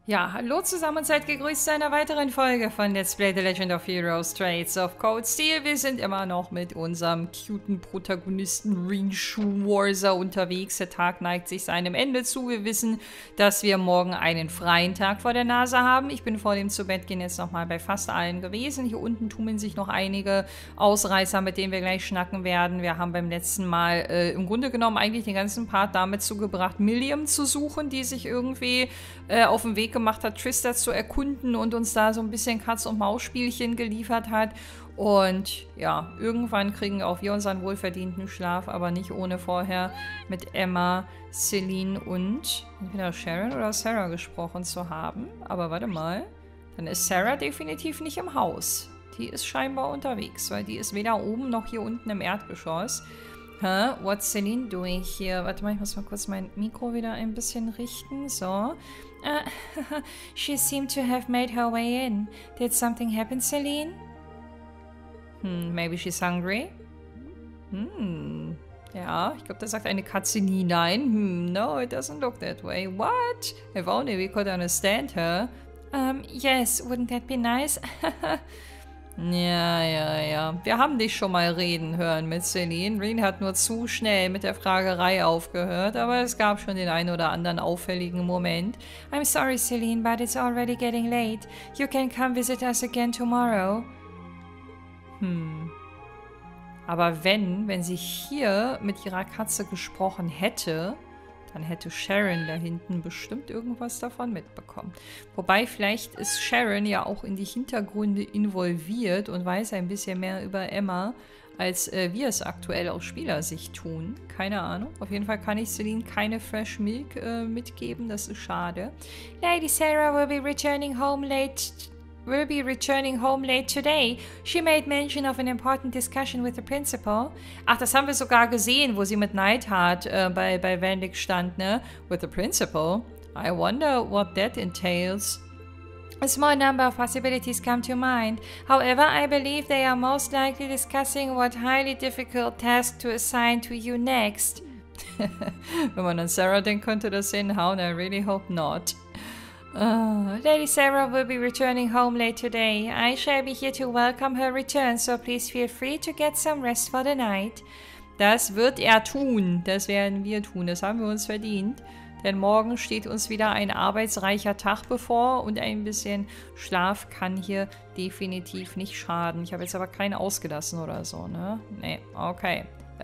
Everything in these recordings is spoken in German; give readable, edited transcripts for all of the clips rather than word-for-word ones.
Ja, hallo zusammen und seid gegrüßt zu einer weiteren Folge von Let's Play The Legend of Heroes Traits of Cold Steel. Wir sind immer noch mit unserem cuten Protagonisten Reen Schwarzer unterwegs. Der Tag neigt sich seinem Ende zu. Wir wissen, dass wir morgen einen freien Tag vor der Nase haben. Ich bin vor dem Zubettgehen jetzt nochmal bei fast allen gewesen. Hier unten tummeln sich noch einige Ausreißer, mit denen wir gleich schnacken werden. Wir haben beim letzten Mal im Grunde genommen eigentlich den ganzen Part damit zugebracht, Milliam zu suchen, die sich irgendwie auf den Weg gemacht hat, Trista zu erkunden und uns da so ein bisschen Katz-und-Maus-Spielchen geliefert hat. Und ja, irgendwann kriegen auch wir unseren wohlverdienten Schlaf, aber nicht ohne vorher mit Emma, Celine und entweder Sharon oder Sarah gesprochen zu haben. Aber warte mal, dann ist Sarah definitiv nicht im Haus. Die ist scheinbar unterwegs, weil die ist weder oben noch hier unten im Erdgeschoss. What's Celine doing here? Warte mal, ich muss mal kurz mein Mikro wieder ein bisschen richten. So. She seemed to have made her way in. Did something happen, Celine? Maybe she's hungry? Ja, ich glaube, da sagt eine Katze nie nein. No, it doesn't look that way. What? If only we could understand her. Yes, wouldn't that be nice? Ja. Wir haben dich schon mal reden hören mit Celine. Reen hat nur zu schnell mit der Fragerei aufgehört, aber es gab schon den einen oder anderen auffälligen Moment. I'm sorry, Celine, but it's already getting late. You can come visit us again tomorrow. Aber wenn sie hier mit ihrer Katze gesprochen hätte, dann hätte Sharon da hinten bestimmt irgendwas davon mitbekommen. Wobei, vielleicht ist Sharon ja auch in die Hintergründe involviert und weiß ein bisschen mehr über Emma, als wir es aktuell aus Spielersicht tun. Keine Ahnung. Auf jeden Fall kann ich Celine keine Fresh Milk mitgeben. Das ist schade. Lady Sarah will be returning home late today. She made mention of an important discussion with the principal. Ach, das haben wir sogar gesehen, wo sie mit Neidhart bei Vandik stand, ne? With the principal. I wonder what that entails. A small number of possibilities come to mind. However, I believe they are most likely discussing what highly difficult task to assign to you next. Wenn man an Sarah denkt, könnte das hinhauen. I really hope not. Lady Sarah will be returning home late today. I shall be here to welcome her return, so please feel free to get some rest for the night. Das wird er tun. Das werden wir tun. Das haben wir uns verdient. Denn morgen steht uns wieder ein arbeitsreicher Tag bevor und ein bisschen Schlaf kann hier definitiv nicht schaden. Ich habe jetzt aber keinen ausgelassen oder so, ne? Nee, okay.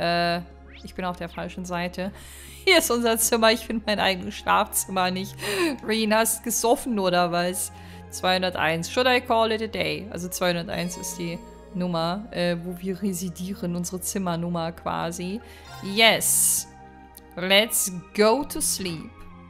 Ich bin auf der falschen Seite. Hier ist unser Zimmer. Ich finde mein eigenes Schlafzimmer nicht. Reen, hast gesoffen oder was? 201. Should I call it a day? Also 201 ist die Nummer, wo wir residieren. Unsere Zimmernummer quasi. Yes. Let's go to sleep.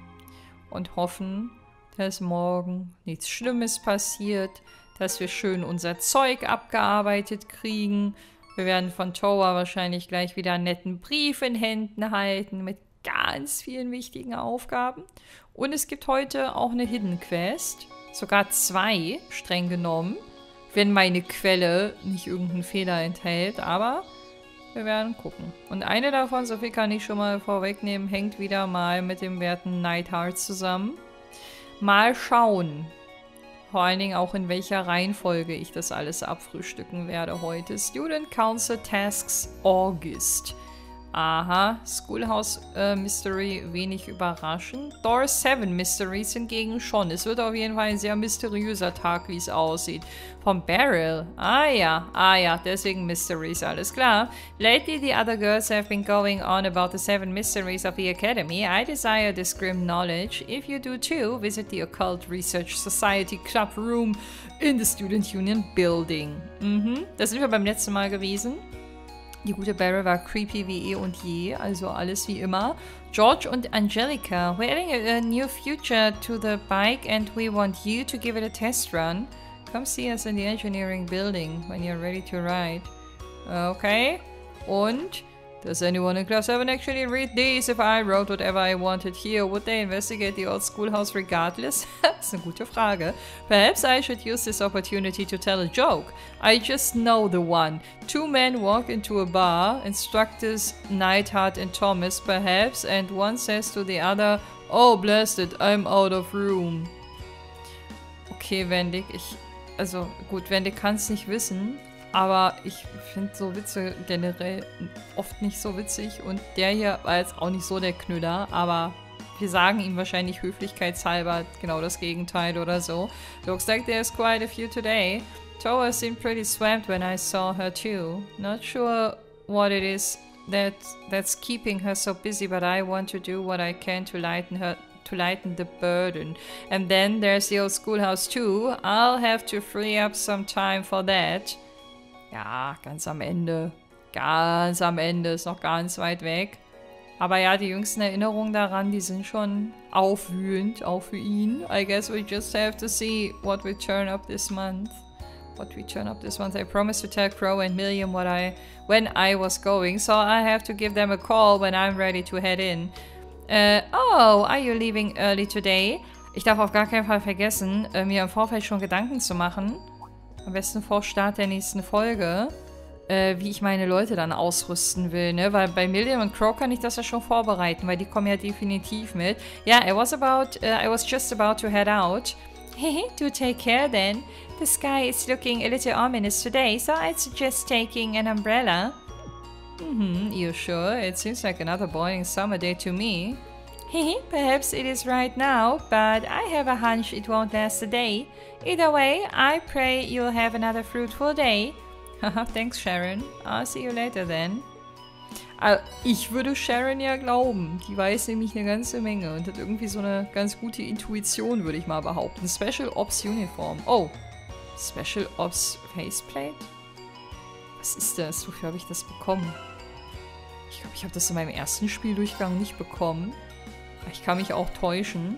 Und hoffen, dass morgen nichts Schlimmes passiert. Dass wir schön unser Zeug abgearbeitet kriegen. Wir werden von Towa wahrscheinlich gleich wieder einen netten Brief in Händen halten mit ganz vielen wichtigen Aufgaben. Und es gibt heute auch eine Hidden Quest. Sogar 2, streng genommen. Wenn meine Quelle nicht irgendeinen Fehler enthält. Aber wir werden gucken. Und eine davon, so viel kann ich schon mal vorwegnehmen, hängt wieder mal mit dem werten Neidhart zusammen. Mal schauen. Vor allen Dingen auch in welcher Reihenfolge ich das alles abfrühstücken werde heute. Student Council Tasks August. Aha, Schoolhouse Mystery wenig überraschend. Door 7 Mysteries hingegen schon. Es wird auf jeden Fall ein sehr mysteriöser Tag, wie es aussieht. Vom Beryl. Ah ja, deswegen Mysteries, alles klar. Lately the other girls have been going on about the 7 mysteries of the Academy. I desire this grim knowledge. If you do too, visit the Occult Research Society Club Room in the Student Union Building. Da sind wir beim letzten Mal gewesen. Die gute Beryl war creepy wie eh und je, also alles wie immer. George und Angelica, we're adding a new feature to the bike and we want you to give it a test run. Come see us in the engineering building when you're ready to ride. Okay. Und does anyone in Class 7 actually read these? If I wrote whatever I wanted here, would they investigate the old schoolhouse regardless? That's a gute Frage. Perhaps I should use this opportunity to tell a joke. I just know the one. 2 men walk into a bar, instructors Neidhart and Thomas perhaps, and one says to the other, "Oh blast it, I'm out of room." Okay, Wendig, also gut, Wendig kann es nicht wissen, aber ich finde so Witze generell oft nicht so witzig und der hier war jetzt auch nicht so der Knüller, aber wir sagen ihm wahrscheinlich höflichkeitshalber genau das Gegenteil oder so. Looks like there's quite a few today. Toa seemed pretty swamped when I saw her too. Not sure what it is that's keeping her so busy, but I want to do what I can to lighten the burden. And then there's the old schoolhouse too. I'll have to free up some time for that. Ja, ganz am Ende. Ganz am Ende, ist noch ganz weit weg. Aber ja, die jüngsten Erinnerungen daran, die sind schon aufwühlend, auch für ihn. I guess we just have to see what we turn up this month. I promised to tell Crow and Milliam when I was going, so I have to give them a call when I'm ready to head in. Oh, are you leaving early today? Ich darf auf gar keinen Fall vergessen, mir im Vorfeld schon Gedanken zu machen. Am besten vor Start der nächsten Folge. Wie ich meine Leute dann ausrüsten will, ne? Weil bei Milliam und Crow kann ich das ja schon vorbereiten, weil die kommen ja definitiv mit. Yeah, I was just about to head out. Hehe, do take care then. The sky is looking a little ominous today, so I'd suggest taking an umbrella. You sure? It seems like another boiling summer day to me. Hehe, perhaps it is right now, but I have a hunch it won't last a day. Either way, I pray you'll have another fruitful day. Haha, thanks Sharon. I'll see you later then. Ich würde Sharon ja glauben. Die weiß nämlich eine ganze Menge und hat irgendwie so eine ganz gute Intuition, würde ich mal behaupten. Special Ops Uniform. Oh. Special Ops Faceplate? Was ist das? Wofür habe ich das bekommen? Ich glaube, ich habe das in meinem ersten Spieldurchgang nicht bekommen. Ich kann mich auch täuschen.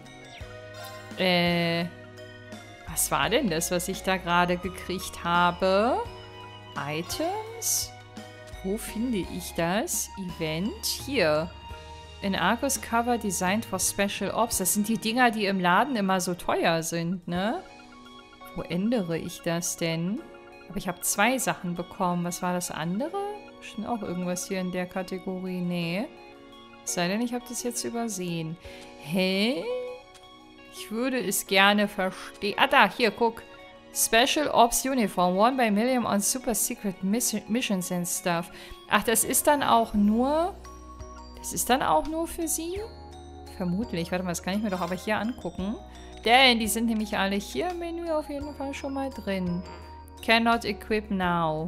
Was war denn das, was ich da gerade gekriegt habe? Items? Wo finde ich das? Event? Hier. An Argus Cover designed for Special Ops. Das sind die Dinger, die im Laden immer so teuer sind, ne? Wo ändere ich das denn? Aber ich habe 2 Sachen bekommen. Was war das andere? Bestimmt auch irgendwas hier in der Kategorie. Nee. Es sei denn, ich habe das jetzt übersehen. Hä? Ich würde es gerne verstehen. Ah, da, hier, guck. Special Ops Uniform, worn by Milliam on super secret missions and stuff. Ach, das ist dann auch nur... Das ist dann auch nur für sie? Vermutlich. Warte mal, das kann ich mir doch aber hier angucken. Denn die sind nämlich alle hier im Menü auf jeden Fall schon mal drin. Cannot equip now.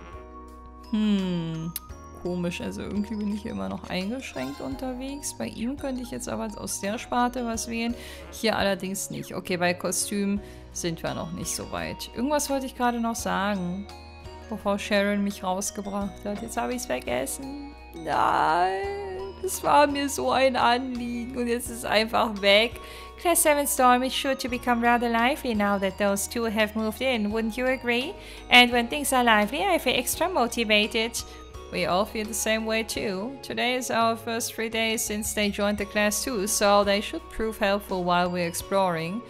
Komisch. Also irgendwie bin ich hier immer noch eingeschränkt unterwegs. Bei ihm könnte ich jetzt aber aus der Sparte was wählen. Hier allerdings nicht. Okay, bei Kostüm sind wir noch nicht so weit. Irgendwas wollte ich gerade noch sagen, bevor Sharon mich rausgebracht hat. Jetzt habe ich es vergessen. Nein, das war mir so ein Anliegen und jetzt ist es einfach weg. Class 7 Storm is sure to become rather lively now that those two have moved in, wouldn't you agree? And when things are lively, I feel extra motivated. We all feel the same way too. Today is our first 3 days since they joined the class too, so they should prove helpful while we're exploring.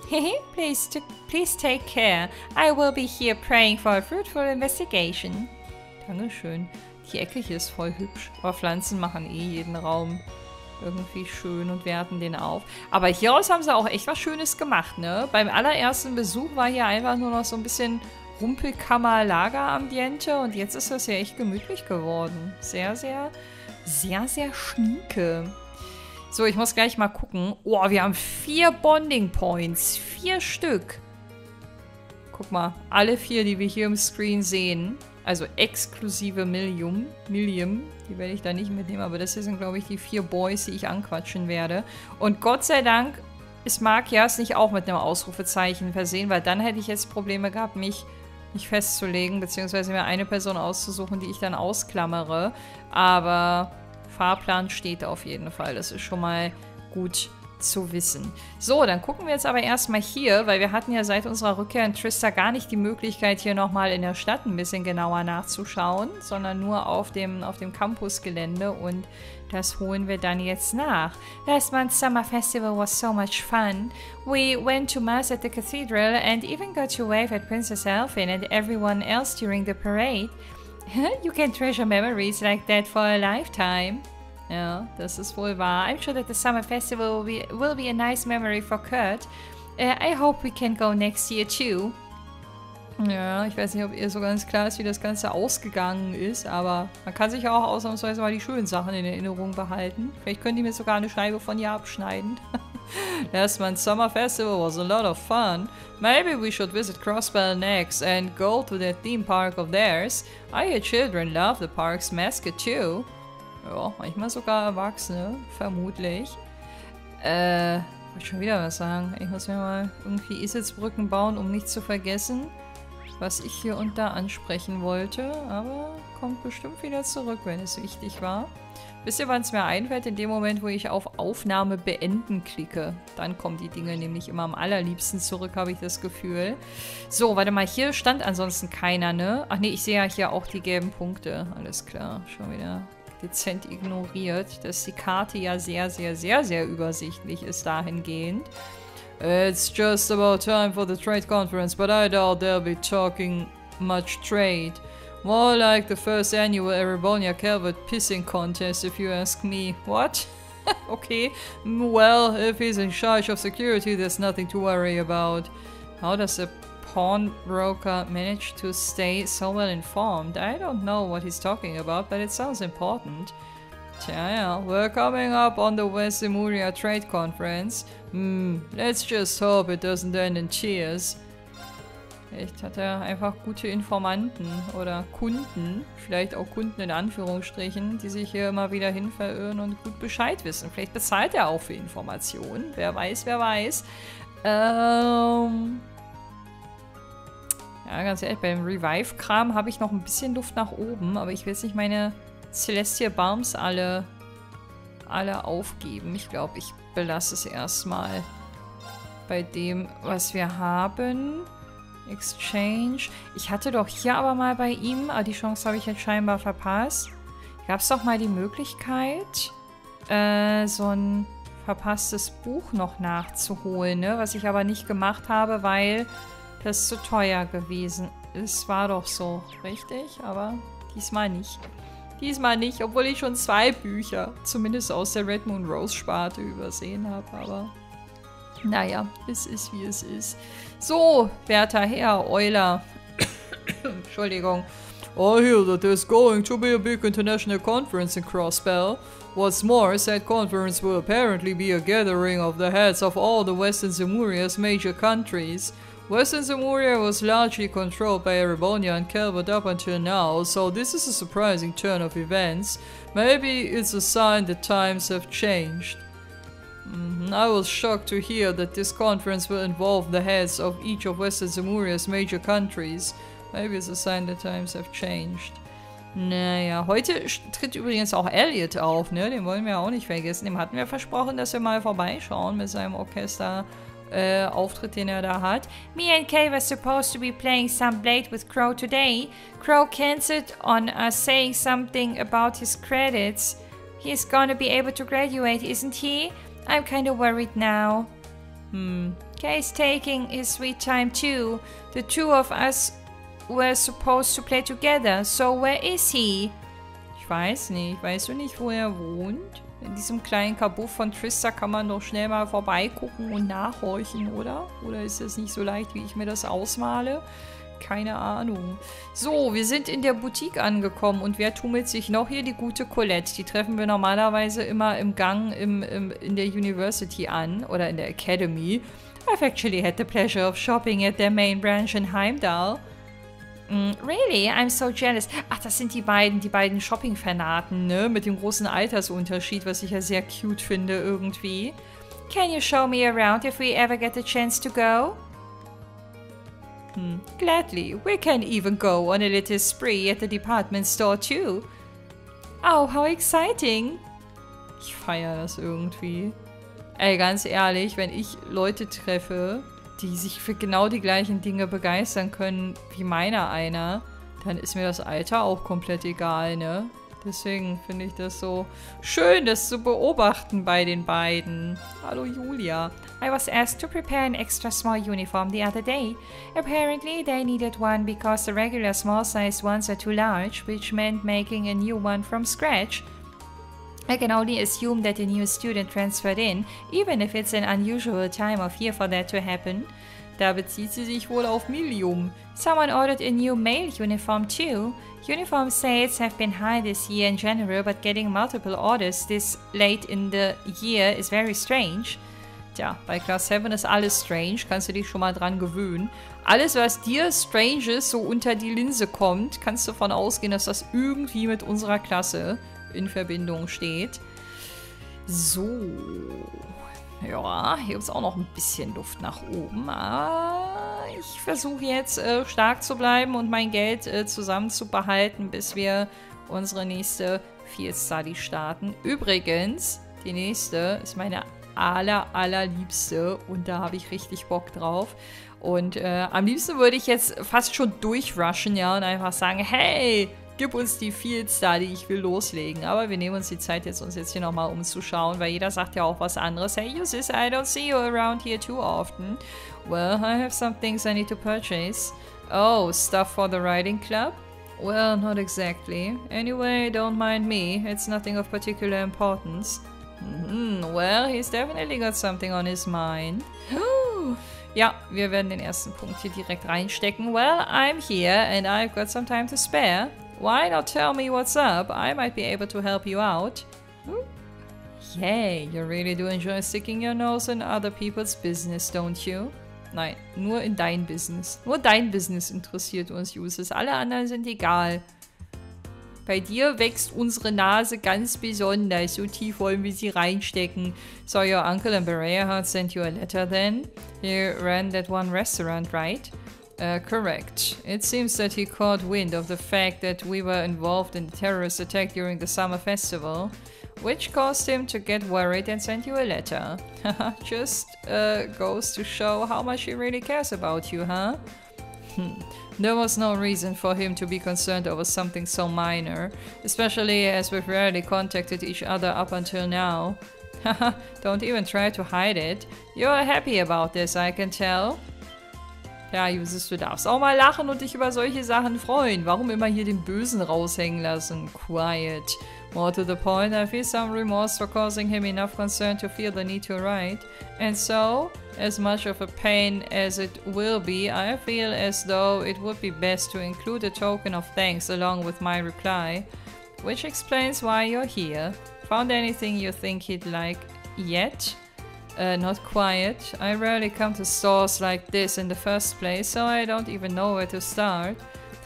Please take care. I will be here praying for a fruitful investigation. Dankeschön. Die Ecke hier ist voll hübsch. Aber Pflanzen machen eh jeden Raum irgendwie schön und werten den auf. Aber hieraus haben sie auch echt was Schönes gemacht, ne? Beim allerersten Besuch war hier einfach nur noch so ein bisschen Rumpelkammer-Lager-Ambiente und jetzt ist das ja echt gemütlich geworden. Sehr, sehr, sehr, sehr schnieke. So, ich muss gleich mal gucken. Oh, wir haben 4 Bonding Points. 4 Stück. Guck mal, alle 4, die wir hier im Screen sehen. Also exklusive Milliam. Die werde ich da nicht mitnehmen, aber das hier sind, glaube ich, die 4 Boys, die ich anquatschen werde. Und Gott sei Dank ist Markias nicht auch mit einem Ausrufezeichen versehen, weil dann hätte ich jetzt Probleme gehabt, mich festzulegen, beziehungsweise mir eine Person auszusuchen, die ich dann ausklammere. Aber Fahrplan steht auf jeden Fall. Das ist schon mal gut zu wissen. So, dann gucken wir jetzt aber erstmal hier, weil wir hatten ja seit unserer Rückkehr in Trista gar nicht die Möglichkeit, hier nochmal in der Stadt ein bisschen genauer nachzuschauen, sondern nur auf dem Campusgelände und das holen wir dann jetzt nach. Last month's summer festival was so much fun. We went to mass at the cathedral and even got to wave at Princess Elfin and everyone else during the parade. You can treasure memories like that for a lifetime. Ja, das ist wohl wahr. I'm sure that the summer festival will be a nice memory for Kurt. I hope we can go next year too. Ja, ich weiß nicht, ob ihr so ganz klar ist, wie das Ganze ausgegangen ist, aber man kann sich auch ausnahmsweise mal die schönen Sachen in Erinnerung behalten. Vielleicht können die mir sogar eine Scheibe von ihr abschneiden. Last month's summer festival was a lot of fun. Maybe we should visit Crossbell next and go to that theme park of theirs. I hear children love the park's mascot too. Ja, manchmal sogar Erwachsene, vermutlich. Wollte schon wieder was sagen. Ich muss mir mal irgendwie Isitzbrücken bauen, um nicht zu vergessen, was ich hier und da ansprechen wollte. Aber kommt bestimmt wieder zurück, wenn es wichtig war. Wisst ihr, wann es mir einfällt? In dem Moment, wo ich auf Aufnahme beenden klicke. Dann kommen die Dinge nämlich immer am allerliebsten zurück, habe ich das Gefühl. So, warte mal, hier stand ansonsten keiner, ne? Ach nee, ich sehe ja hier auch die gelben Punkte. Alles klar, schon wieder dezent ignoriert, dass die Karte ja sehr, sehr, sehr, sehr übersichtlich ist dahingehend. It's just about time for the trade conference, but I doubt they'll be talking much trade. More like the first annual Erebonia Calvert pissing contest, if you ask me. What? Okay. Well, if he's in charge of security, there's nothing to worry about. How does a pawnbroker manage to stay so well informed? I don't know what he's talking about, but it sounds important. Tja, ja, we're coming up on the West Lemuria Trade Conference. Let's just hope it doesn't end in tears. Vielleicht hat er einfach gute Informanten oder Kunden, vielleicht auch Kunden in Anführungsstrichen, die sich hier immer wieder hin verirren und gut Bescheid wissen. Vielleicht bezahlt er auch für Informationen. Wer weiß, wer weiß. Ja, ganz ehrlich, beim Revive-Kram habe ich noch ein bisschen Luft nach oben, aber ich will jetzt nicht meine Celestial Balms alle aufgeben. Ich glaube, ich belasse es erstmal bei dem, was wir haben. Exchange. Ich hatte doch hier aber mal bei ihm, die Chance habe ich jetzt scheinbar verpasst. Gab es doch mal die Möglichkeit, so ein verpasstes Buch noch nachzuholen, ne? Was ich aber nicht gemacht habe, weil das zu teuer gewesen ist. War doch so, richtig? Aber diesmal nicht. Diesmal nicht, obwohl ich schon 2 Bücher, zumindest aus der Red Moon Rose Sparte, übersehen habe, aber naja, es ist wie es ist. So, werter Herr Euler. Entschuldigung. I hear that there's going to be a big international conference in Crossbell. What's more, said conference will apparently be a gathering of the heads of all the Western Zemuria's major countries. Western Zemuria was largely controlled by Erebonia and Calvert up until now, so this is a surprising turn of events. Maybe it's a sign that times have changed. I was shocked to hear that this conference will involve the heads of each of Western Zemuria's major countries. Maybe it's a sign that times have changed. Naja, heute tritt übrigens auch Elliot auf, ne? Den wollen wir auch nicht vergessen. Dem hatten wir versprochen, dass wir mal vorbeischauen mit seinem Orchester. Auftritt, den er da hat. Me and Kay were supposed to be playing some Blade with Crow today. Crow cancelled on us saying something about his credits. He's gonna be able to graduate, isn't he? I'm kind of worried now. Kay's taking his sweet time too. The two of us were supposed to play together, so where is he? Ich weiß nicht. Weißt du nicht, wo er wohnt? In diesem kleinen Kabuff von Trista kann man doch schnell mal vorbeigucken und nachhorchen, oder? Oder ist das nicht so leicht, wie ich mir das ausmale? Keine Ahnung. So, wir sind in der Boutique angekommen. Und wer tummelt sich noch hier? Die gute Colette. Die treffen wir normalerweise immer im Gang in der University an. Oder in der Academy. I've actually had the pleasure of shopping at their main branch in Heimdall. Really? I'm so jealous. Ach, das sind die beiden Shopping-Fanaten, ne? Mit dem großen Altersunterschied, was ich ja sehr cute finde irgendwie. Can you show me around if we ever get a chance to go? Gladly. We can even go on a little spree at the department store too. Oh, how exciting. Ich feiere das irgendwie. Ey, ganz ehrlich, wenn ich Leute treffe, die sich für genau die gleichen Dinge begeistern können wie meiner einer, dann ist mir das Alter auch komplett egal, ne? Deswegen finde ich das so schön, das zu beobachten bei den beiden. Hallo Julia. I was asked to prepare an extra small uniform the other day. Apparently they needed one because the regular small-sized ones are too large, which meant making a new one from scratch. I can only assume that a new student transferred in, even if it's an unusual time of year for that to happen. Da bezieht sie sich wohl auf Milium. Someone ordered a new male uniform too. Uniform sales have been high this year in general, but getting multiple orders this late in the year is very strange. Tja, bei Class 7 ist alles strange, kannst du dich schon mal dran gewöhnen. Alles, was dir strange ist, so unter die Linse kommt, kannst du davon ausgehen, dass das irgendwie mit unserer Klasse in Verbindung steht. So. Ja, hier gibt es auch noch ein bisschen Luft nach oben. Aber ich versuche jetzt stark zu bleiben und mein Geld zusammenzubehalten, bis wir unsere nächste Field Study starten. Übrigens, die nächste ist meine allerliebste und da habe ich richtig Bock drauf. Und am liebsten würde ich jetzt fast schon durchrushen, ja, und einfach sagen, hey, gib uns die Field Study, ich will loslegen. Aber wir nehmen uns die Zeit jetzt, uns jetzt hier nochmal umzuschauen, weil jeder sagt ja auch was anderes. Hey, Ulysses, I don't see you around here too often. Well, I have some things I need to purchase. Oh, stuff for the riding club? Well, not exactly. Anyway, don't mind me. It's nothing of particular importance. Well, he's definitely got something on his mind. Ja, wir werden den ersten Punkt hier direkt reinstecken. Well, I'm here and I've got some time to spare. Why not tell me what's up? I might be able to help you out. Yay, you really do enjoy sticking your nose in other people's business, don't you? Nein, nur in dein Business. Nur dein Business interessiert uns, Ulysses. Alle anderen sind egal. Bei dir wächst unsere Nase ganz besonders. So tief wollen wir sie reinstecken. So your uncle in Berea had sent you a letter then? He ran that one restaurant, right? Correct. It seems that he caught wind of the fact that we were involved in the terrorist attack during the summer festival, which caused him to get worried and send you a letter. Just goes to show how much he really cares about you, huh? There was no reason for him to be concerned over something so minor, especially as we've rarely contacted each other up until now. Don't even try to hide it. You're happy about this, I can tell. Ja, Ulysses, du darfst auch mal lachen und dich über solche Sachen freuen. Warum immer hier den Bösen raushängen lassen? Quiet. More to the point, I feel some remorse for causing him enough concern to feel the need to write. And so, as much of a pain as it will be, I feel as though it would be best to include a token of thanks along with my reply. Which explains why you're here. Found anything you think he'd like yet? Not quite. I rarely come to stores like this in the first place, so I don't even know where to start.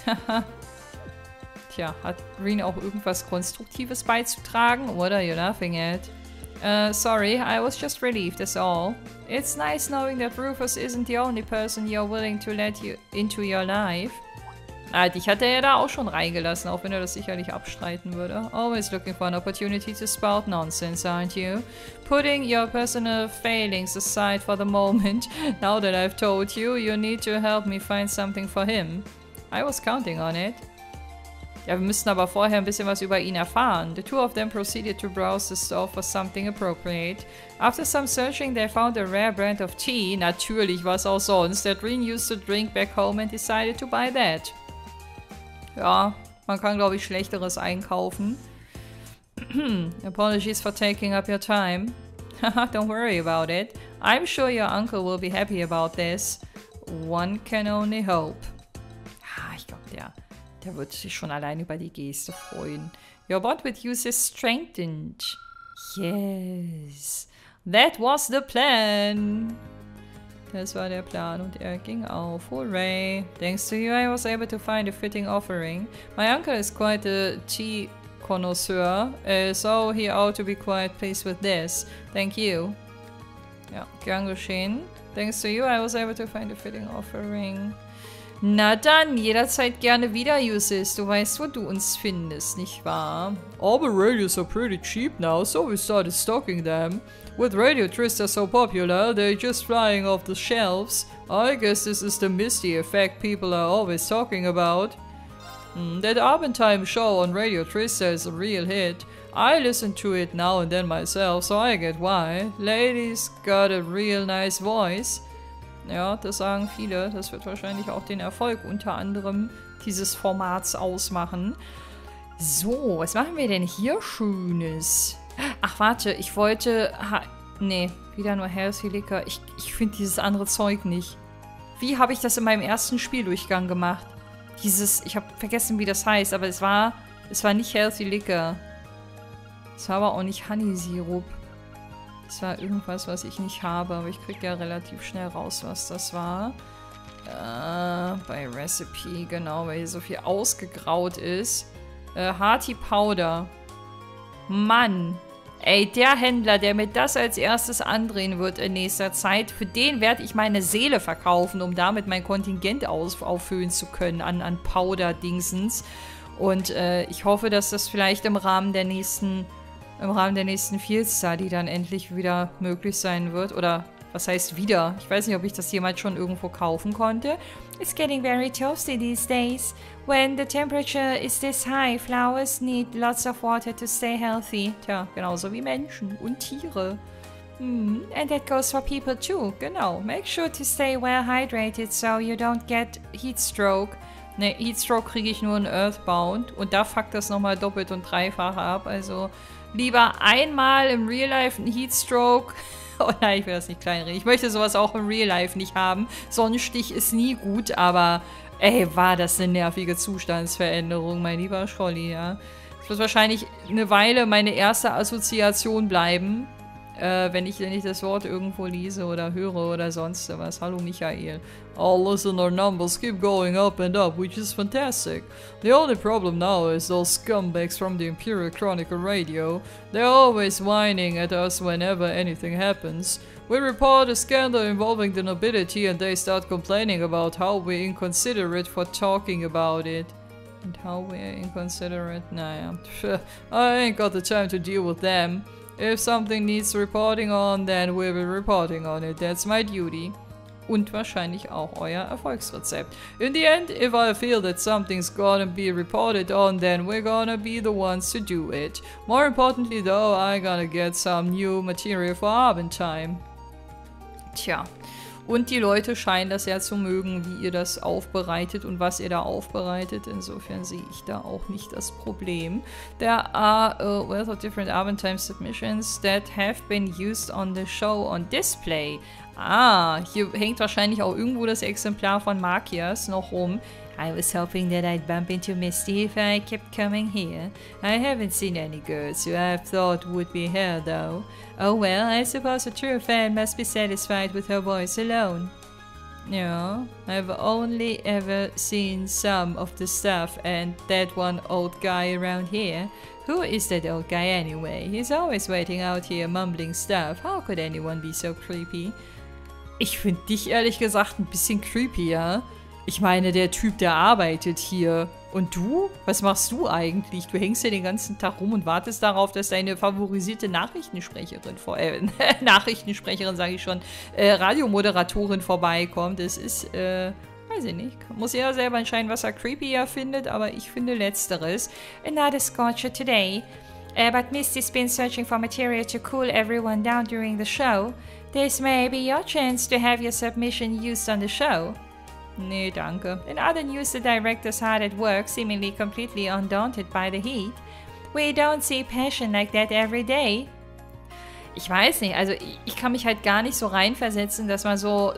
Tja, hat Rean auch irgendwas Konstruktives beizutragen? What are you laughing at? Sorry, I was just relieved, that's all. It's nice knowing that Rufus isn't the only person you're willing to let you into your life. Dich hat er ja da auch schon reingelassen, auch wenn er das sicherlich abstreiten würde. Always looking for an opportunity to spout nonsense, aren't you? Putting your personal failings aside for the moment, now that I've told you, you need to help me find something for him. I was counting on it. Ja, wir müssten aber vorher ein bisschen was über ihn erfahren. The two of them proceeded to browse the store for something appropriate. After some searching, they found a rare brand of tea, natürlich was auch sonst, that Rean used to drink back home and decided to buy that. Ja, man kann, glaube ich, Schlechteres einkaufen. Apologies for taking up your time. Don't worry about it. I'm sure your uncle will be happy about this. One can only hope. Ich glaube, der wird sich schon allein über die Geste freuen. Your bond with use is strengthened. Yes. That was the plan. Das war der Plan und er ging auf. Hooray! Thanks to you I was able to find a fitting offering. My uncle is quite a tea connoisseur, so he ought to be quite pleased with this. Thank you. Ja, gern geschehen. Thanks to you I was able to find a fitting offering. Na dann, jederzeit gerne wieder, Ulysses. Du weißt, wo du uns findest, nicht wahr? All the radios are pretty cheap now, so we started stocking them. With Radio Trista so popular, they're just flying off the shelves. I guess this is the Misty effect people are always talking about. That Abendtime show on Radio Trista is a real hit. I listen to it now and then myself, so I get why. Lady's got a real nice voice. Ja, das sagen viele. Das wird wahrscheinlich auch den Erfolg unter anderem dieses Formats ausmachen. So, was machen wir denn hier Schönes? Ach, warte, ich wollte... Nee, wieder nur Healthy Liquor. Ich finde dieses andere Zeug nicht. Wie habe ich das in meinem ersten Spieldurchgang gemacht? Ich habe vergessen, wie das heißt, aber es war nicht Healthy Liquor. Es war aber auch nicht Honey Sirup. Es war irgendwas, was ich nicht habe, aber ich kriege ja relativ schnell raus, was das war. Bei Recipe, genau, weil hier so viel ausgegraut ist. Hearty Powder. Mann. Ey, der Händler, der mir das als erstes andrehen wird in nächster Zeit, für den werde ich meine Seele verkaufen, um damit mein Kontingent auffüllen zu können an Powder-Dingsens. Und ich hoffe, dass das vielleicht im Rahmen der nächsten Field Study dann endlich wieder möglich sein wird. Oder was heißt wieder? Ich weiß nicht, ob ich das jemals schon irgendwo kaufen konnte. It's getting very toasty these days. When the temperature is this high, flowers need lots of water to stay healthy. Tja, genauso wie Menschen und Tiere. And that goes for people too. Genau. Make sure to stay well hydrated so you don't get heat stroke. Ne, Heatstroke kriege ich nur in Earthbound. Und da fuckt das nochmal doppelt und dreifach ab. Also lieber einmal im Real Life ein Heatstroke. Oh nein, ich will das nicht kleinreden. Ich möchte sowas auch im Real Life nicht haben. Sonnenstich ist nie gut, aber ey, war das eine nervige Zustandsveränderung, mein lieber Scholli, ja. Das wird wahrscheinlich eine Weile meine erste Assoziation bleiben, wenn ich das Wort irgendwo lese oder höre oder sonst was. Hallo Michael. All listener numbers keep going up and up, which is fantastic. The only problem now is those scumbags from the Imperial Chronicle Radio. They're always whining at us whenever anything happens. We report a scandal involving the nobility and they start complaining about how we're inconsiderate for talking about it. And how we're inconsiderate? Naja, I ain't got the time to deal with them. If something needs reporting on, then we'll be reporting on it. That's my duty. Und wahrscheinlich auch euer Erfolgsrezept. In the end, if I feel that something's gonna be reported on, then we're gonna be the ones to do it. More importantly though, I'm gonna get some new material for Abendtime. Tja. Und die Leute scheinen das ja zu mögen, wie ihr das aufbereitet und was ihr da aufbereitet. Insofern sehe ich da auch nicht das Problem. There are a wealth of different Abendtime submissions that have been used on the show on display. Ah, hier hängt wahrscheinlich auch irgendwo das Exemplar von Markias noch rum. I was hoping that I'd bump into Misty if I kept coming here. I haven't seen any girls who I thought would be here, though. Oh well, I suppose a true fan must be satisfied with her voice alone. Yeah, I've only ever seen some of the stuff and that one old guy around here. Who is that old guy anyway? He's always waiting out here mumbling stuff. How could anyone be so creepy? Ich finde dich ehrlich gesagt ein bisschen creepy, ja? Ich meine, der Typ, der arbeitet hier. Und du? Was machst du eigentlich? Du hängst ja den ganzen Tag rum und wartest darauf, dass deine favorisierte Nachrichtensprecherin, Nachrichtensprecherin sage ich schon, Radiomoderatorin vorbeikommt. Es ist, weiß ich nicht. Muss jeder selber entscheiden, was er creepier findet, aber ich finde Letzteres. Another scorcher today. But Misty's been searching for material to cool everyone down during the show. This may be your chance to have your submission used on the show. Nee, danke. In other news, the director's hard at work, seemingly completely undaunted by the heat. We don't see passion like that every day. Ich weiß nicht, also ich kann mich halt gar nicht so reinversetzen, dass man so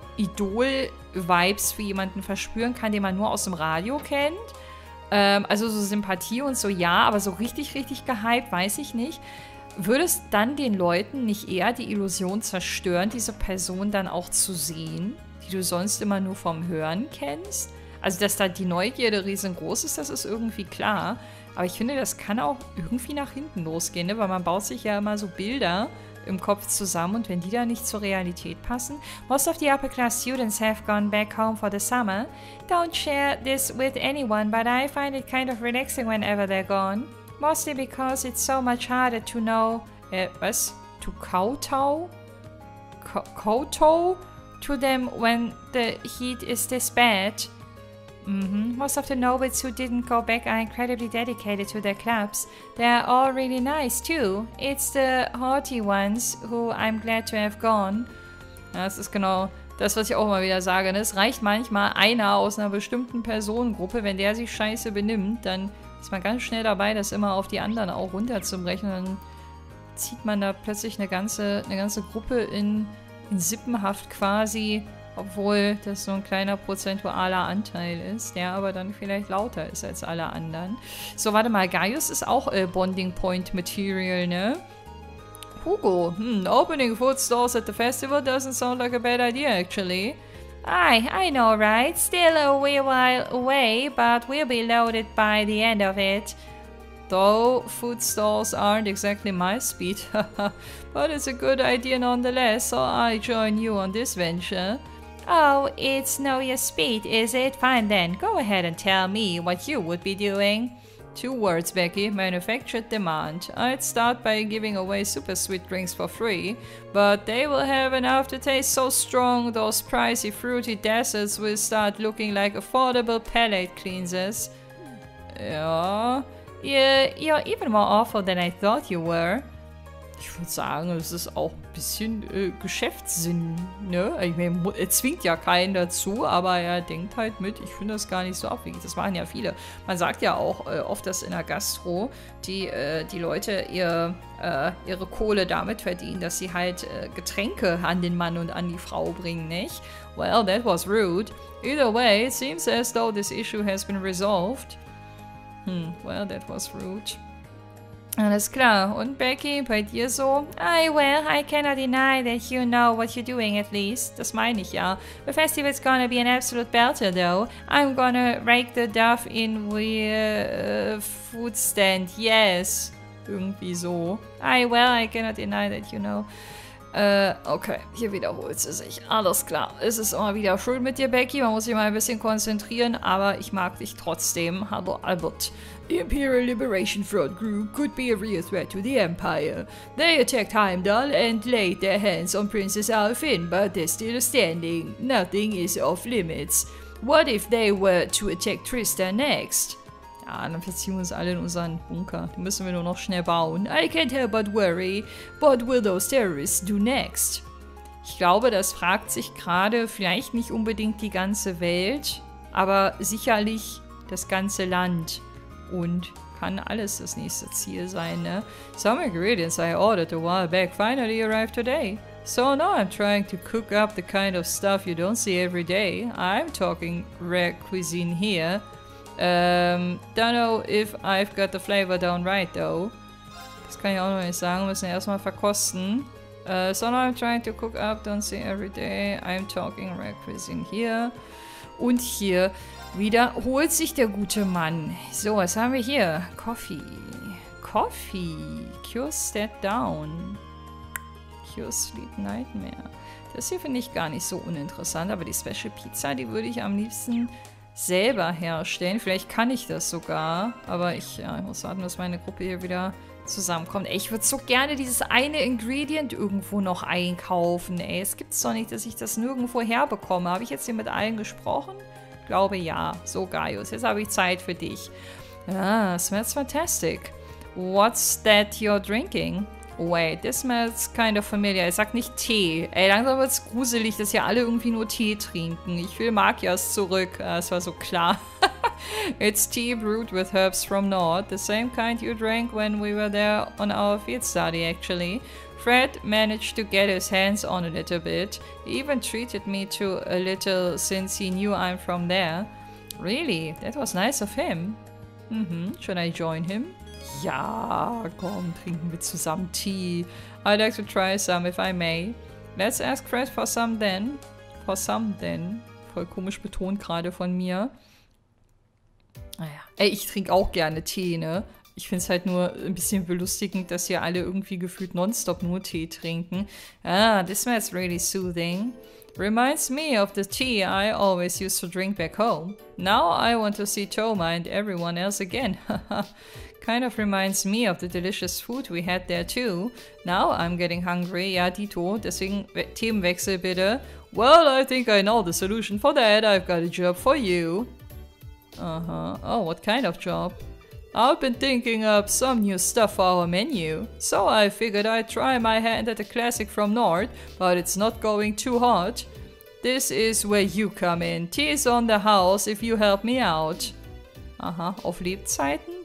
Idol-Vibes für jemanden verspüren kann, den man nur aus dem Radio kennt. Also so Sympathie und so, ja, aber so richtig gehypt, weiß ich nicht. Würde es dann den Leuten nicht eher die Illusion zerstören, diese Person dann auch zu sehen, die du sonst immer nur vom Hören kennst? Also, dass da die Neugierde riesengroß ist, das ist irgendwie klar. Aber ich finde, das kann auch irgendwie nach hinten losgehen, ne? Weil man baut sich ja immer so Bilder im Kopf zusammen und wenn die da nicht zur Realität passen. Most of the upper class students have gone back home for the summer. Don't share this with anyone, but I find it kind of relaxing whenever they're gone. Mostly because it's so much harder to know, to kowtow to them when the heat is this bad. Most of the nobles who didn't go back are incredibly dedicated to their clubs. They're all really nice too. It's the haughty ones who I'm glad to have gone. Ja, das ist genau das, was ich auch immer wieder sage. Ne? Es reicht manchmal einer aus einer bestimmten Personengruppe, wenn der sich scheiße benimmt, dann ist man ganz schnell dabei, das immer auf die anderen auch runterzubrechen. Dann zieht man da plötzlich eine ganze Gruppe in Sippenhaft quasi, obwohl das so ein kleiner prozentualer Anteil ist, der aber dann vielleicht lauter ist als alle anderen. So, warte mal, Gaius ist auch Bonding Point Material, ne? Hugo, opening food stores at the festival doesn't sound like a bad idea, actually. I know, right? Still a wee while away, but we'll be loaded by the end of it. Though food stalls aren't exactly my speed, but it's a good idea nonetheless, so I join you on this venture. Oh, it's no your speed, is it? Fine then, go ahead and tell me what you would be doing. 2 words, Becky. Manufactured demand. I'd start by giving away super sweet drinks for free, but they will have an aftertaste so strong those pricey fruity desserts will start looking like affordable palate cleansers. Yeah, you're even more awful than I thought you were. Ich würde sagen, es ist auch ein bisschen Geschäftssinn, ne? Ich meine, er zwingt ja keinen dazu, aber er denkt halt mit. Ich finde das gar nicht so abwegig. Das machen ja viele. Man sagt ja auch oft, dass in der Gastro die Leute ihre Kohle damit verdienen, dass sie halt Getränke an den Mann und an die Frau bringen, nicht? Well, that was rude. Either way, it seems as though this issue has been resolved. Well, that was rude. Alles klar. Und Becky, bei dir so? Well, I cannot deny that you know what you're doing at least. Das meine ich ja. The festival's gonna be an absolute belter though. I'm gonna rake the duff in with food stand. Yes. Irgendwie so. Well, I cannot deny that you know. Okay, hier wiederholt sie sich. Alles klar. Es ist immer wieder schön mit dir, Becky. Man muss sich mal ein bisschen konzentrieren, aber ich mag dich trotzdem. Hallo, Albert. The Imperial Liberation Front group could be a real threat to the Empire. They attacked Heimdall and laid their hands on Princess Alfin, but they're still standing. Nothing is off limits. What if they were to attack Tristan next? Ja, dann verziehen wir uns alle in unseren Bunker. Den müssen wir nur noch schnell bauen. I can't help but worry. What will those terrorists do next? Ich glaube, das fragt sich gerade vielleicht nicht unbedingt die ganze Welt, aber sicherlich das ganze Land. Und kann alles das nächste Ziel sein, ne? Some ingredients I ordered a while back finally arrived today. So now I'm trying to cook up the kind of stuff you don't see every day. I'm talking rare cuisine here. Don't know if I've got the flavor down right though. Das kann ich auch noch nicht sagen, müssen wir erstmal verkosten. So now I'm trying to cook up, don't see every day. I'm talking rare cuisine here. Und hier wiederholt sich der gute Mann. So, was haben wir hier? Coffee. Cures that down. Cures sleep nightmare. Das hier finde ich gar nicht so uninteressant, aber die Special Pizza, die würde ich am liebsten selber herstellen. Vielleicht kann ich das sogar, aber ich muss warten, dass meine Gruppe hier wieder zusammenkommt. Ey, ich würde so gerne dieses eine Ingredient irgendwo noch einkaufen. Ey, es gibt's doch nicht, dass ich das nirgendwo herbekomme. Habe ich jetzt hier mit allen gesprochen? Ich glaube ja. So, Gaius, jetzt habe ich Zeit für dich. Ah, smells fantastic. What's that you're drinking? Wait, this smells kind of familiar. Ich sag nicht Tee. Ey, langsam wird's gruselig, dass hier alle irgendwie nur Tee trinken. Ich will Magias zurück. Das war so klar. It's tea brewed with herbs from North. The same kind you drank when we were there on our field study, actually. Fred managed to get his hands on a little bit. He even treated me to a little since he knew I'm from there. Really? That was nice of him. Should I join him? Ja, komm, trinken wir zusammen Tee. I'd like to try some if I may. Let's ask Fred for some then. For some then. Voll komisch betont gerade von mir. Naja. Ey, ich trinke auch gerne Tee, ne? Ich finde es halt nur ein bisschen belustigend, dass hier alle irgendwie gefühlt nonstop nur Tee trinken. Ah, this smells really soothing. Reminds me of the tea I always used to drink back home. Now I want to see Toma and everyone else again. Kind of reminds me of the delicious food we had there too. Now I'm getting hungry. Ja, Dito, deswegen Themenwechsel bitte. Well, I think I know the solution for that. I've got a job for you. Oh, what kind of job? I've been thinking up some new stuff for our menu, so I figured I'd try my hand at a classic from North, but it's not going too hot. This is where you come in. Tea's on the house if you help me out. Aha, auf Lebzeiten?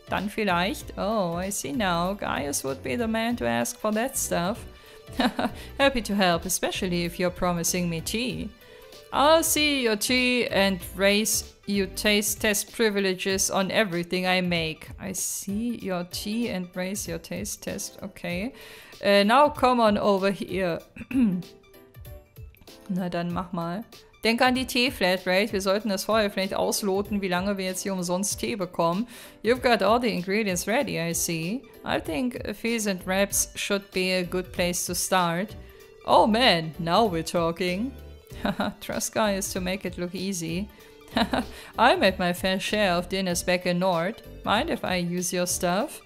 Dann vielleicht. Oh, I see now. Gaius would be the man to ask for that stuff. Happy to help, especially if you're promising me tea. I'll see your tea and raise you taste test privileges on everything I make. I see your tea and raise your taste test. Okay. Now come on over here. Na dann mach mal. Denk an die Tee-Flatrate. Wir sollten das vorher vielleicht ausloten, wie lange wir jetzt hier umsonst Tee bekommen. You've got all the ingredients ready, I see. I think Fizz and Wraps should be a good place to start. Oh man, now we're talking. Trust Gaius to make it look easy. I made my fair share of dinners back in Nord. Mind if I use your stuff?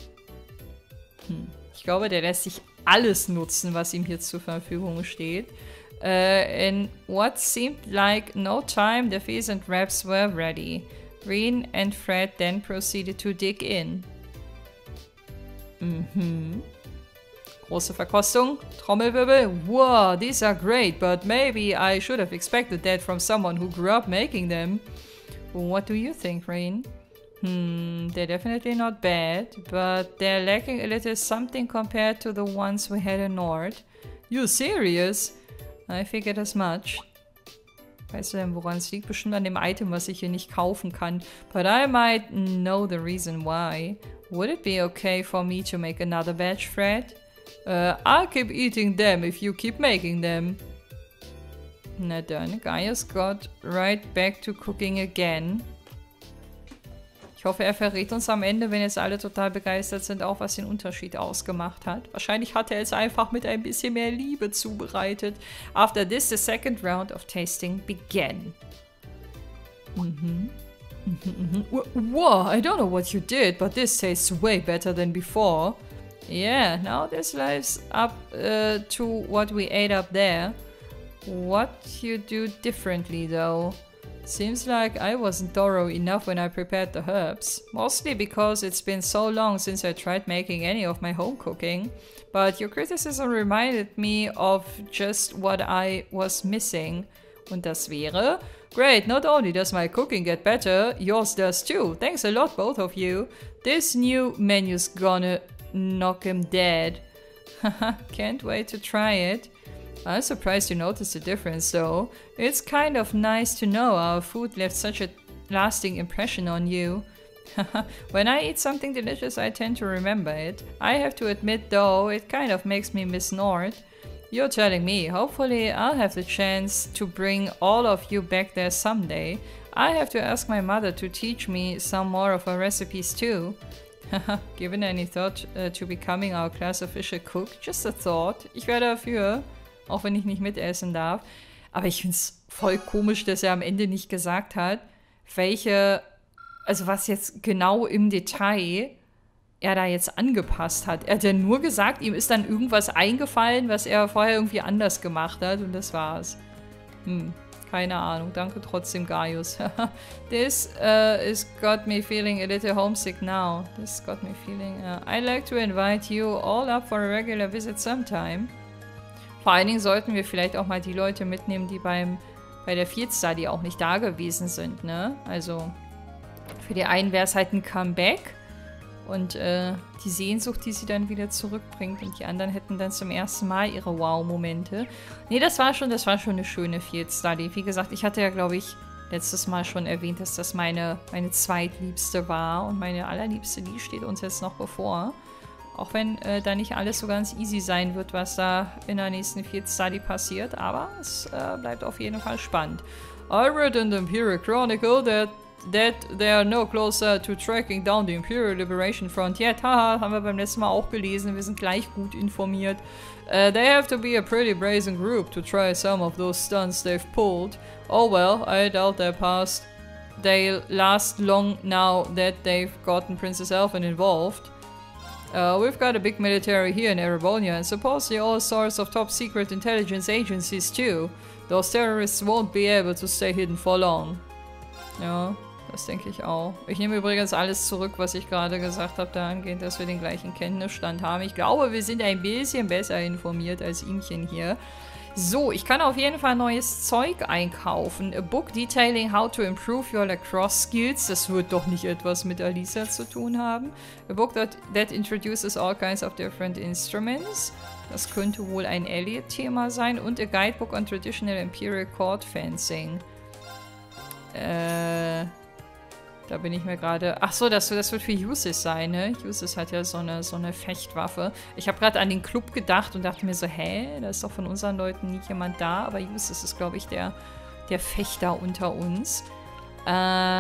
Ich glaube, der lässt sich alles nutzen, was ihm hier zur Verfügung steht. In what seemed like no time, the Fizz and Wraps were ready. Reen and Fred then proceeded to dig in. Große Verkostung, Trommelwirbel. Wow, these are great, but maybe I should have expected that from someone who grew up making them. What do you think, Reen? They're definitely not bad, but they're lacking a little something compared to the ones we had in Nord. You serious? I figured as much. Weißt du denn, woran es liegt? Bestimmt an dem Item, was ich hier nicht kaufen kann. But I might know the reason why. Would it be okay for me to make another batch, Fred? I'll keep eating them if you keep making them. Na dann, Gaius got right back to cooking again. Ich hoffe, er verrät uns am Ende, wenn jetzt alle total begeistert sind, auch was den Unterschied ausgemacht hat. Wahrscheinlich hat er es einfach mit ein bisschen mehr Liebe zubereitet. After this, the second round of tasting began. Whoa, I don't know what you did, but this tastes way better than before. Yeah, now this lives up to what we ate up there. What you do differently, though? Seems like I wasn't thorough enough when I prepared the herbs. Mostly because it's been so long since I tried making any of my home cooking. But your criticism reminded me of just what I was missing. Und das wäre... Great, not only does my cooking get better, yours does too. Thanks a lot, both of you. This new menu's gonna knock him dead. Haha, can't wait to try it. I'm surprised you noticed the difference, though. It's kind of nice to know our food left such a lasting impression on you. When I eat something delicious, I tend to remember it. I have to admit, though, it kind of makes me miss Nord. You're telling me. Hopefully, I'll have the chance to bring all of you back there someday. I have to ask my mother to teach me some more of her recipes, too. Given any thought to becoming our class official cook? Just a thought. Ich wäre dafür. Auch wenn ich nicht mitessen darf. Aber ich finde es voll komisch, dass er am Ende nicht gesagt hat, also was jetzt genau im Detail er da jetzt angepasst hat. Er hat ja nur gesagt, ihm ist dann irgendwas eingefallen, was er vorher irgendwie anders gemacht hat und das war's. Keine Ahnung. Danke trotzdem, Gaius. This is got me feeling a little homesick now. This got me feeling... I'd like to invite you all up for a regular visit sometime. Vor allen Dingen sollten wir vielleicht auch mal die Leute mitnehmen, die bei der Field Study auch nicht da gewesen sind, ne? Also für die einen wäre es halt ein Comeback und die Sehnsucht, die sie dann wieder zurückbringt und die anderen hätten dann zum ersten Mal ihre Wow-Momente. Nee, das war schon eine schöne Field Study. Wie gesagt, ich hatte ja, glaube ich, letztes Mal schon erwähnt, dass das meine zweitliebste war und meine allerliebste, die steht uns jetzt noch bevor. Auch wenn da nicht alles so ganz easy sein wird, was da in der nächsten Field Study passiert. Aber es bleibt auf jeden Fall spannend. I read in the Imperial Chronicle that they are no closer to tracking down the Imperial Liberation Front yet. Haha, haben wir beim letzten Mal auch gelesen. Wir sind gleich gut informiert. They have to be a pretty brazen group to try some of those stunts they've pulled. Oh well, I doubt they'll last long now that they've gotten Princess Elfin involved. We've got a big military here in Erebonia and supposedly all sorts of top secret intelligence agencies too. Those terrorists won't be able to stay hidden for long. Ja, das denke ich auch. Ich nehme übrigens alles zurück, was ich gerade gesagt habe, dahingehend, dass wir den gleichen Kenntnisstand haben. Ich glaube, wir sind ein bisschen besser informiert als Ihmchen hier. So, ich kann auf jeden Fall neues Zeug einkaufen. A book detailing how to improve your lacrosse skills. Das wird doch nicht etwas mit Alisa zu tun haben. A book that introduces all kinds of different instruments. Das könnte wohl ein Elliot-Thema sein. Und a guidebook on traditional imperial court fencing. Da bin ich mir gerade... Ach so, das wird für Usis sein, ne? Usis hat ja so eine Fechtwaffe. Ich habe gerade an den Club gedacht und dachte mir so, hä? Da ist doch von unseren Leuten nie jemand da. Aber Usis ist, glaube ich, der Fechter unter uns. Das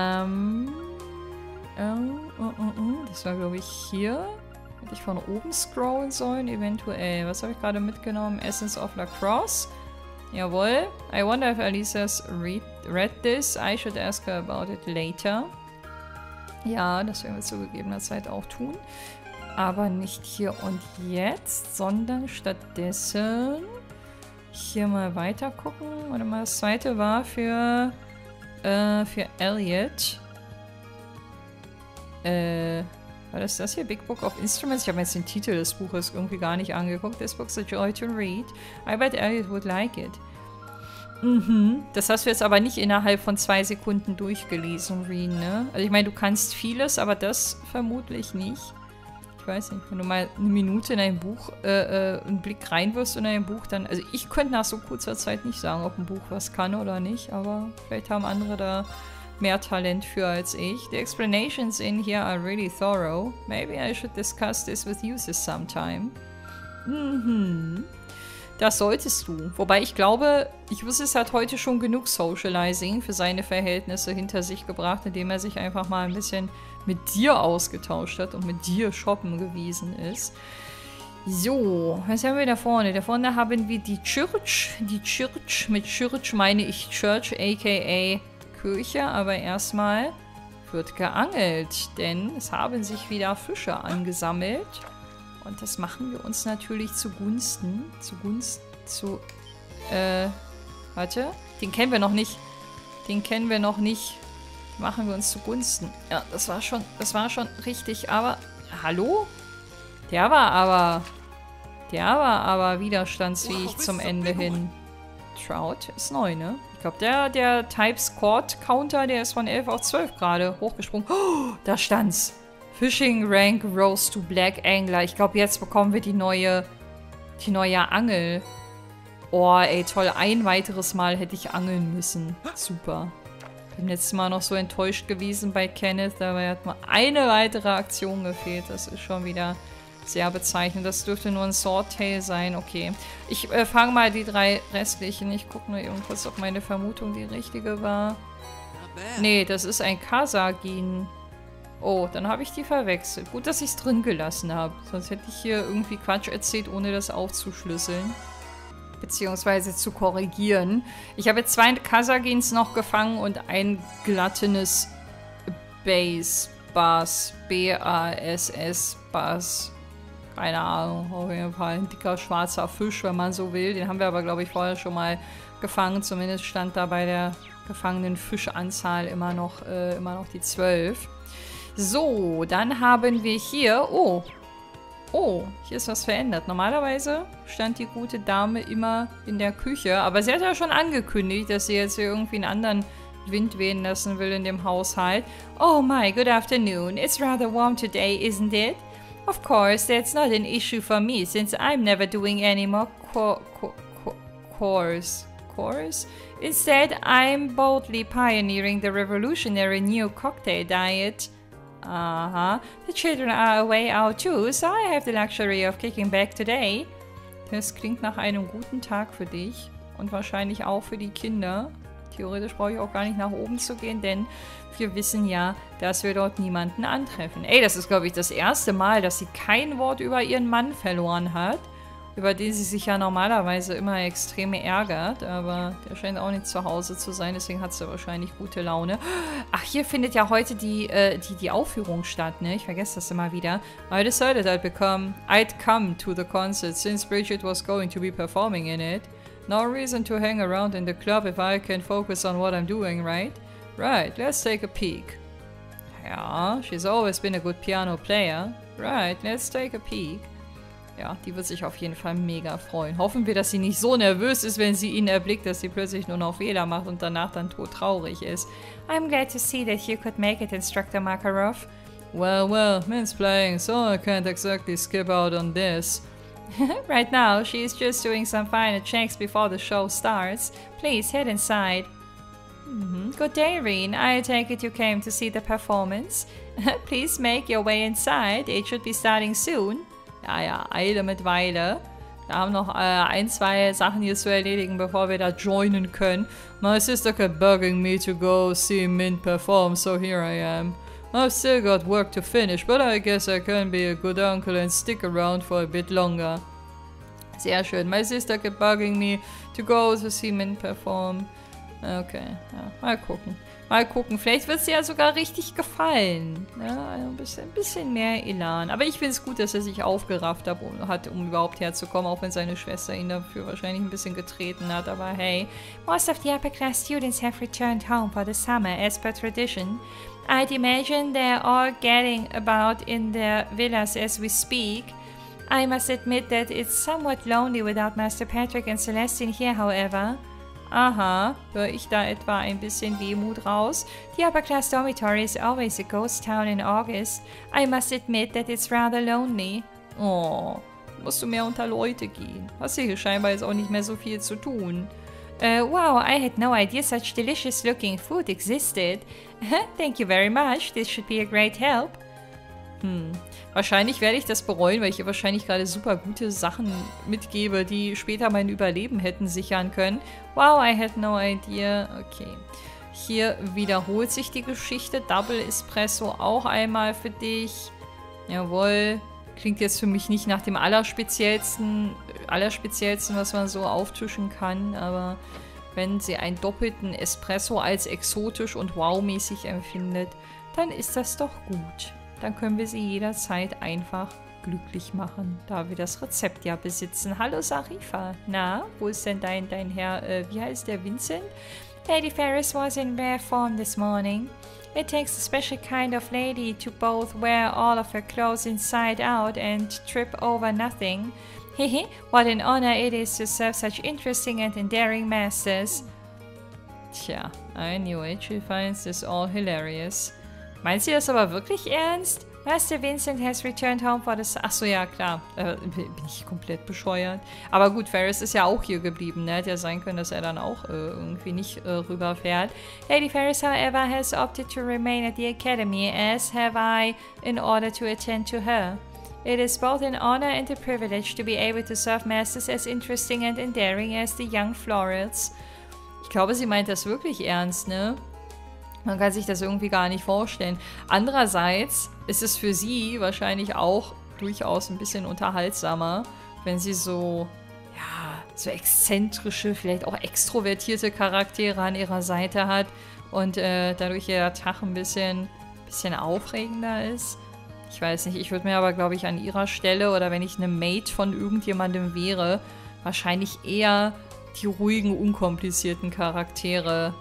war, glaube ich, hier. Hätte ich von oben scrollen sollen, eventuell. Was habe ich gerade mitgenommen? Essence of Lacrosse. Jawohl. I wonder if Alisa's read this. I should ask her about it later. Ja, das werden wir zu gegebener Zeit auch tun. Aber nicht hier und jetzt, sondern stattdessen hier mal weiter gucken. Warte mal, das zweite war für Elliot. War das hier? Big Book of Instruments? Ich habe mir jetzt den Titel des Buches irgendwie gar nicht angeguckt. This book's a joy to read. I bet Elliot would like it. Das hast du jetzt aber nicht innerhalb von 2 Sekunden durchgelesen, Reen, ne? Also ich meine, du kannst vieles, aber das vermutlich nicht. Ich weiß nicht, wenn du mal eine Minute in ein Buch, einen Blick reinwirfst in ein Buch, dann... Also ich könnte nach so kurzer Zeit nicht sagen, ob ein Buch was kann oder nicht, aber vielleicht haben andere da mehr Talent für als ich. The explanations in here are really thorough. Maybe I should discuss this with Usis sometime. Das solltest du. Wobei ich glaube, Usis hat heute schon genug Socializing für seine Verhältnisse hinter sich gebracht, indem er sich einfach mal ein bisschen mit dir ausgetauscht hat und mit dir shoppen gewesen ist. So, was haben wir da vorne? Da vorne haben wir die Church. Die Church, mit Church meine ich Church, aka Kirche. Aber erstmal wird geangelt, denn es haben sich wieder Fische angesammelt. Und das machen wir uns natürlich warte, den kennen wir noch nicht. Machen wir uns zugunsten. Ja, das war schon richtig, aber, hallo? Der war aber widerstandsfähig zum Ende hin. Trout ist neu, ne? Ich glaube, der Type-Scored-Counter, der ist von 11 auf 12 gerade hochgesprungen. Oh, da stand's. Fishing Rank Rose to Black Angler. Ich glaube, jetzt bekommen wir die neue Angel. Oh, ey, toll. Ein weiteres Mal hätte ich angeln müssen. Super. Bin letztes Mal noch so enttäuscht gewesen bei Kenneth. Dabei hat nur eine weitere Aktion gefehlt. Das ist schon wieder sehr bezeichnend. Das dürfte nur ein Swordtail sein. Okay. Ich fange mal die 3 restlichen. Ich gucke nur eben kurz, ob meine Vermutung die richtige war. Nee, das ist ein Kasagin. Oh, dann habe ich die verwechselt. Gut, dass ich es drin gelassen habe. Sonst hätte ich hier irgendwie Quatsch erzählt, ohne das aufzuschlüsseln. Beziehungsweise zu korrigieren. Ich habe jetzt 2 Kasagins noch gefangen und ein glattenes Bass. B-A-S-S. Bass. Keine Ahnung. Auf jeden Fall ein dicker schwarzer Fisch, wenn man so will. Den haben wir aber, glaube ich, vorher schon mal gefangen. Zumindest stand da bei der gefangenen Fischanzahl immer noch die 12. So, dann haben wir hier... Oh, hier ist was verändert. Normalerweise stand die gute Dame immer in der Küche, aber sie hat ja schon angekündigt, dass sie jetzt hier irgendwie einen anderen Wind wehen lassen will in dem Haushalt. Oh my, good afternoon. It's rather warm today, isn't it? Of course, that's not an issue for me, since I'm never doing any more chores. Instead, I'm boldly pioneering the revolutionary new cocktail diet. Aha. The children are away out too, so I have the luxury of kicking back today. Das klingt nach einem guten Tag für dich und wahrscheinlich auch für die Kinder. Theoretisch brauche ich auch gar nicht nach oben zu gehen, denn wir wissen ja, dass wir dort niemanden antreffen. Ey, das ist, glaube ich, das erste Mal, dass sie kein Wort über ihren Mann verloren hat. Über den sie sich ja normalerweise immer extrem ärgert, aber der scheint auch nicht zu Hause zu sein, deswegen hat sie wahrscheinlich gute Laune. Ach, hier findet ja heute die Aufführung statt, ne? Ich vergesse das immer wieder. I decided I'd come to the concert since Bridget was going to be performing in it. No reason to hang around in the club if I can focus on what I'm doing, right? Right, let's take a peek. Ja, she's always been a good piano player. Right, let's take a peek. Ja, die wird sich auf jeden Fall mega freuen. Hoffen wir, dass sie nicht so nervös ist, wenn sie ihn erblickt, dass sie plötzlich nur noch Fehler macht und danach dann todtraurig ist. I'm glad to see that you could make it, Instructor Makarov. Well, well, Min's playing, so I can't exactly skip out on this. Right now, she's just doing some final checks before the show starts. Please, head inside. Good day, Reen. I take it you came to see the performance. Please make your way inside. It should be starting soon. Ja, Eile mit Weile. Wir haben noch ein, zwei Sachen hier zu erledigen, bevor wir da joinen können. My sister kept bugging me to go see Min perform, so here I am. I've still got work to finish, but I guess I can be a good uncle and stick around for a bit longer. Sehr schön. My sister kept bugging me to go to see Min perform. Okay, ja, mal gucken. Mal gucken, vielleicht wird es dir ja sogar richtig gefallen. Ja, ein bisschen mehr Elan. Aber ich finde es gut, dass er sich aufgerafft hat, um überhaupt herzukommen, auch wenn seine Schwester ihn dafür wahrscheinlich ein bisschen getreten hat. Aber hey, most of the upper class students have returned home for the summer, as per tradition. I'd imagine they're all getting about in their villas as we speak. I must admit that it's somewhat lonely without Master Patrick and Celestine here, however. Aha, höre ich da etwa ein bisschen Wehmut raus? The upper class dormitory is always a ghost town in August. I must admit that it's rather lonely. Oh, musst du mehr unter Leute gehen. Hast du hier scheinbar jetzt auch nicht mehr so viel zu tun. Wow, I had no idea such delicious looking food existed. Thank you very much, this should be a great help. Wahrscheinlich werde ich das bereuen, weil ich ihr wahrscheinlich gerade super gute Sachen mitgebe, die später mein Überleben hätten sichern können. Wow, I had no idea. Okay. Hier wiederholt sich die Geschichte. Double Espresso auch einmal für dich. Jawohl. Klingt jetzt für mich nicht nach dem Allerspeziellsten, was man so auftischen kann, aber wenn sie einen doppelten Espresso als exotisch und wow-mäßig empfindet, dann ist das doch gut. Dann können wir sie jederzeit einfach glücklich machen, da wir das Rezept ja besitzen. Hallo Sarifa. Na, wo ist denn dein Herr, wie heißt der, Vincent? Lady Ferris was in rare form this morning. It takes a special kind of lady to both wear all of her clothes inside out and trip over nothing. Hehe, what an honor it is to serve such interesting and endearing masters. Tja, I knew it. She finds this all hilarious. Meint sie das aber wirklich ernst? Master Vincent has returned home for the... Achso, ja, klar. Bin ich komplett bescheuert. Aber gut, Ferris ist ja auch hier geblieben, ne? Hätte ja sein können, dass er dann auch irgendwie nicht rüberfährt. Lady Ferris, however, has opted to remain at the academy, as have I, in order to attend to her. It is both an honor and a privilege to be able to serve masters as interesting and endearing as the young Florals. Ich glaube, sie meint das wirklich ernst, ne? Man kann sich das irgendwie gar nicht vorstellen. Andererseits ist es für sie wahrscheinlich auch durchaus ein bisschen unterhaltsamer, wenn sie so, ja, so exzentrische, vielleicht auch extrovertierte Charaktere an ihrer Seite hat und dadurch ihr Tag ein bisschen aufregender ist. Ich weiß nicht, ich würde mir aber, glaube ich, an ihrer Stelle oder wenn ich eine Mate von irgendjemandem wäre, wahrscheinlich eher die ruhigen, unkomplizierten Charaktere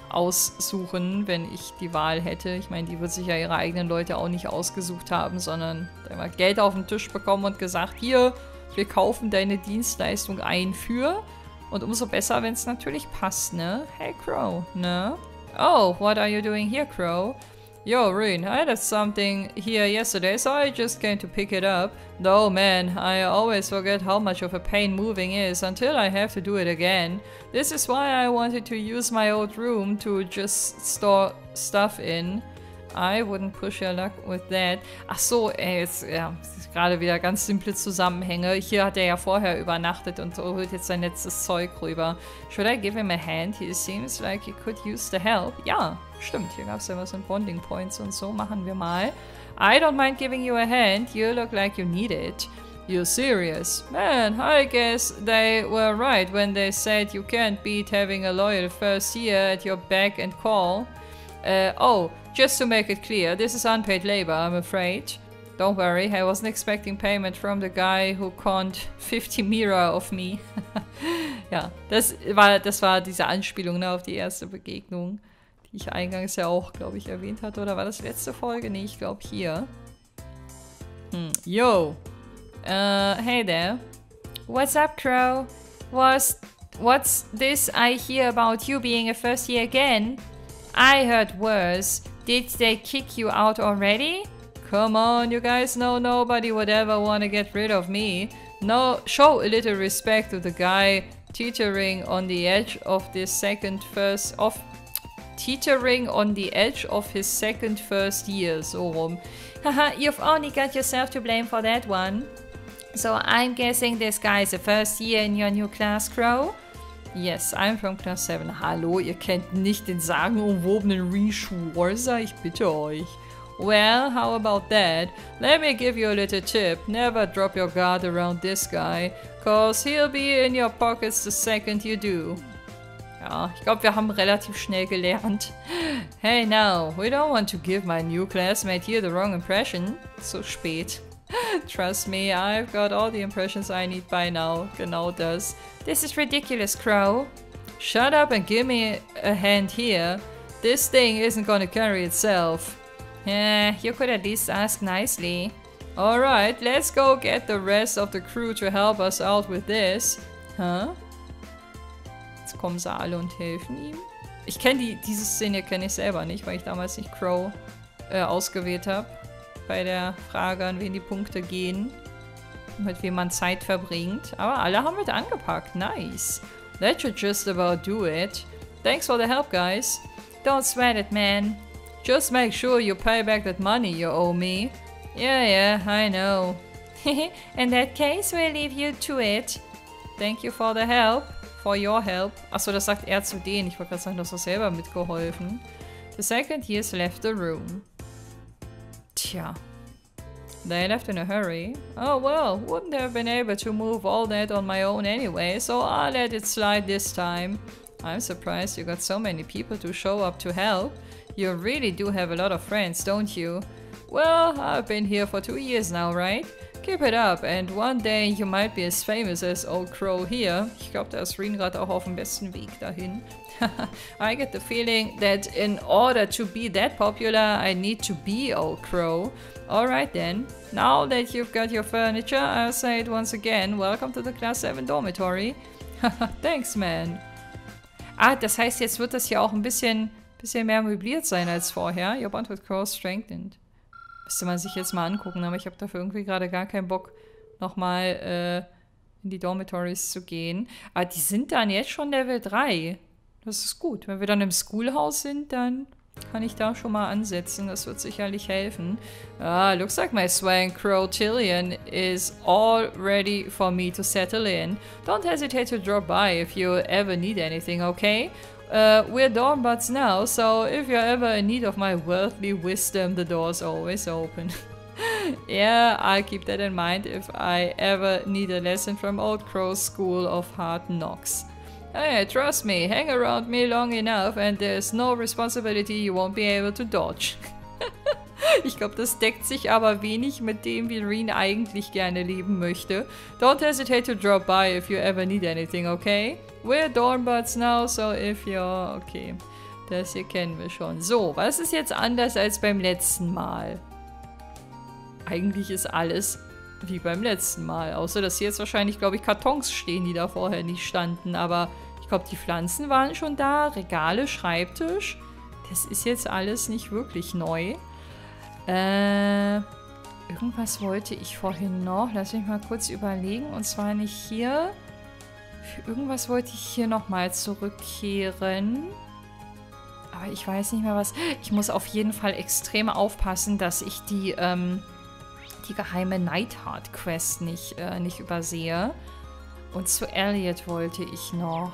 aussuchen, wenn ich die Wahl hätte. Ich meine, die wird sich ja ihre eigenen Leute auch nicht ausgesucht haben, sondern immer Geld auf den Tisch bekommen und gesagt, hier, wir kaufen deine Dienstleistung ein für. Und umso besser, wenn es natürlich passt, ne? Hey, Crow, ne? Oh, what are you doing here, Crow? Yo, Reen, I had something here yesterday, so I just came to pick it up. Though, man, I always forget how much of a pain moving is until I have to do it again. This is why I wanted to use my old room to just store stuff in. I wouldn't push your luck with that. Ach so, ey, jetzt, ja, gerade wieder ganz simple Zusammenhänge. Hier hat er ja vorher übernachtet und holt jetzt sein letztes Zeug rüber. Should I give him a hand? He seems like he could use the help. Ja, stimmt. Hier gab es ja was in Bonding Points und so. Machen wir mal. I don't mind giving you a hand. You look like you need it. You're serious? Man, I guess they were right when they said you can't beat having a loyal first year at your beck and call. Oh, just to make it clear, this is unpaid labor, I'm afraid. Don't worry, I wasn't expecting payment from the guy who conned 50 Mira of me. Ja, das war diese Anspielung, ne, auf die erste Begegnung, die ich eingangs ja auch, glaube ich, erwähnt hatte. Oder war das letzte Folge? Nee, ich glaube hier. Yo! Hey there. What's up, Crow? What's this I hear about you being a first year again? I heard worse. Did they kick you out already? Come on, you guys know nobody would ever want to get rid of me. No, show a little respect to the guy teetering on the edge of his second first year, so rum. Haha, you've only got yourself to blame for that one. So I'm guessing this guy is a first year in your new class, Crow? Yes, I'm from class 7. Hallo, ihr kennt nicht den sagenumwobenen Rean Schwarzer? Ich bitte euch. Well, how about that? Let me give you a little tip. Never drop your guard around this guy, cause he'll be in your pockets the second you do. Ja, ich glaube, wir haben relativ schnell gelernt. Hey now, we don't want to give my new classmate here the wrong impression. So spät. Trust me, I've got all the impressions I need by now. Genau das. This is ridiculous, Crow. Shut up and give me a hand here. This thing isn't gonna carry itself. Yeah, you could at least ask nicely. Alright, let's go get the rest of the crew to help us out with this. Huh? Jetzt kommen sie alle und helfen ihm. Ich kenne diese Szene kenne ich selber nicht, weil ich damals nicht Crow ausgewählt habe. Bei der Frage, an wen die Punkte gehen. Mit wem man Zeit verbringt. Aber alle haben mit angepackt. Nice. That should just about do it. Thanks for the help, guys. Don't sweat it, man. Just make sure you pay back that money you owe me. Yeah, I know. In that case, we'll leave you to it. Thank you for the help. For your help. Achso, das sagt er zu denen. Ich wollte gerade sagen, du hast doch selber mitgeholfen. The second years left the room. Tja. They left in a hurry. Oh well, wouldn't have been able to move all that on my own anyway, so I'll let it slide this time. I'm surprised you got so many people to show up to help. You really do have a lot of friends, don't you? Well, I've been here for 2 years now, right? Keep it up, and one day you might be as famous as Old Crow here. Ich glaube, da ist Rean gerade auch auf dem besten Weg dahin. I get the feeling that in order to be that popular, I need to be Old Crow. Alright then, now that you've got your furniture, I'll say it once again, welcome to the Class 7 Dormitory. Thanks, man. Ah, das heißt, jetzt wird das hier auch ein bisschen mehr möbliert sein als vorher. Your bond with Crow strengthened. Müsste man sich jetzt mal angucken, aber ich habe dafür irgendwie gerade gar keinen Bock, nochmal in die Dormitories zu gehen. Aber die sind dann jetzt schon Level 3. Das ist gut. Wenn wir dann im Schoolhouse sind, dann kann ich da schon mal ansetzen. Das wird sicherlich helfen. Looks like my swang Crowtillion is all ready for me to settle in. Don't hesitate to drop by if you ever need anything, okay? We're dormbuds now, so if you're ever in need of my worldly wisdom, the door's always open. Yeah, I'll keep that in mind if I ever need a lesson from Old Crow's School of Hard Knocks. Hey, trust me, hang around me long enough and there's no responsibility you won't be able to dodge. Ich glaube, das deckt sich aber wenig mit dem, wie Rean eigentlich gerne leben möchte. Don't hesitate to drop by if you ever need anything, okay? We're dormbuds now, so if you're... Okay, das hier kennen wir schon. So, was ist jetzt anders als beim letzten Mal? Eigentlich ist alles wie beim letzten Mal. Außer, dass hier jetzt wahrscheinlich, glaube ich, Kartons stehen, die da vorher nicht standen. Aber ich glaube, die Pflanzen waren schon da. Regale, Schreibtisch. Das ist jetzt alles nicht wirklich neu. Irgendwas wollte ich vorhin noch. Lass mich mal kurz überlegen. Und zwar nicht hier. Für irgendwas wollte ich hier nochmal zurückkehren. Aber ich weiß nicht mehr was. Ich muss auf jeden Fall extrem aufpassen, dass ich die geheime Neidhart Quest nicht übersehe. Und zu Elliot wollte ich noch.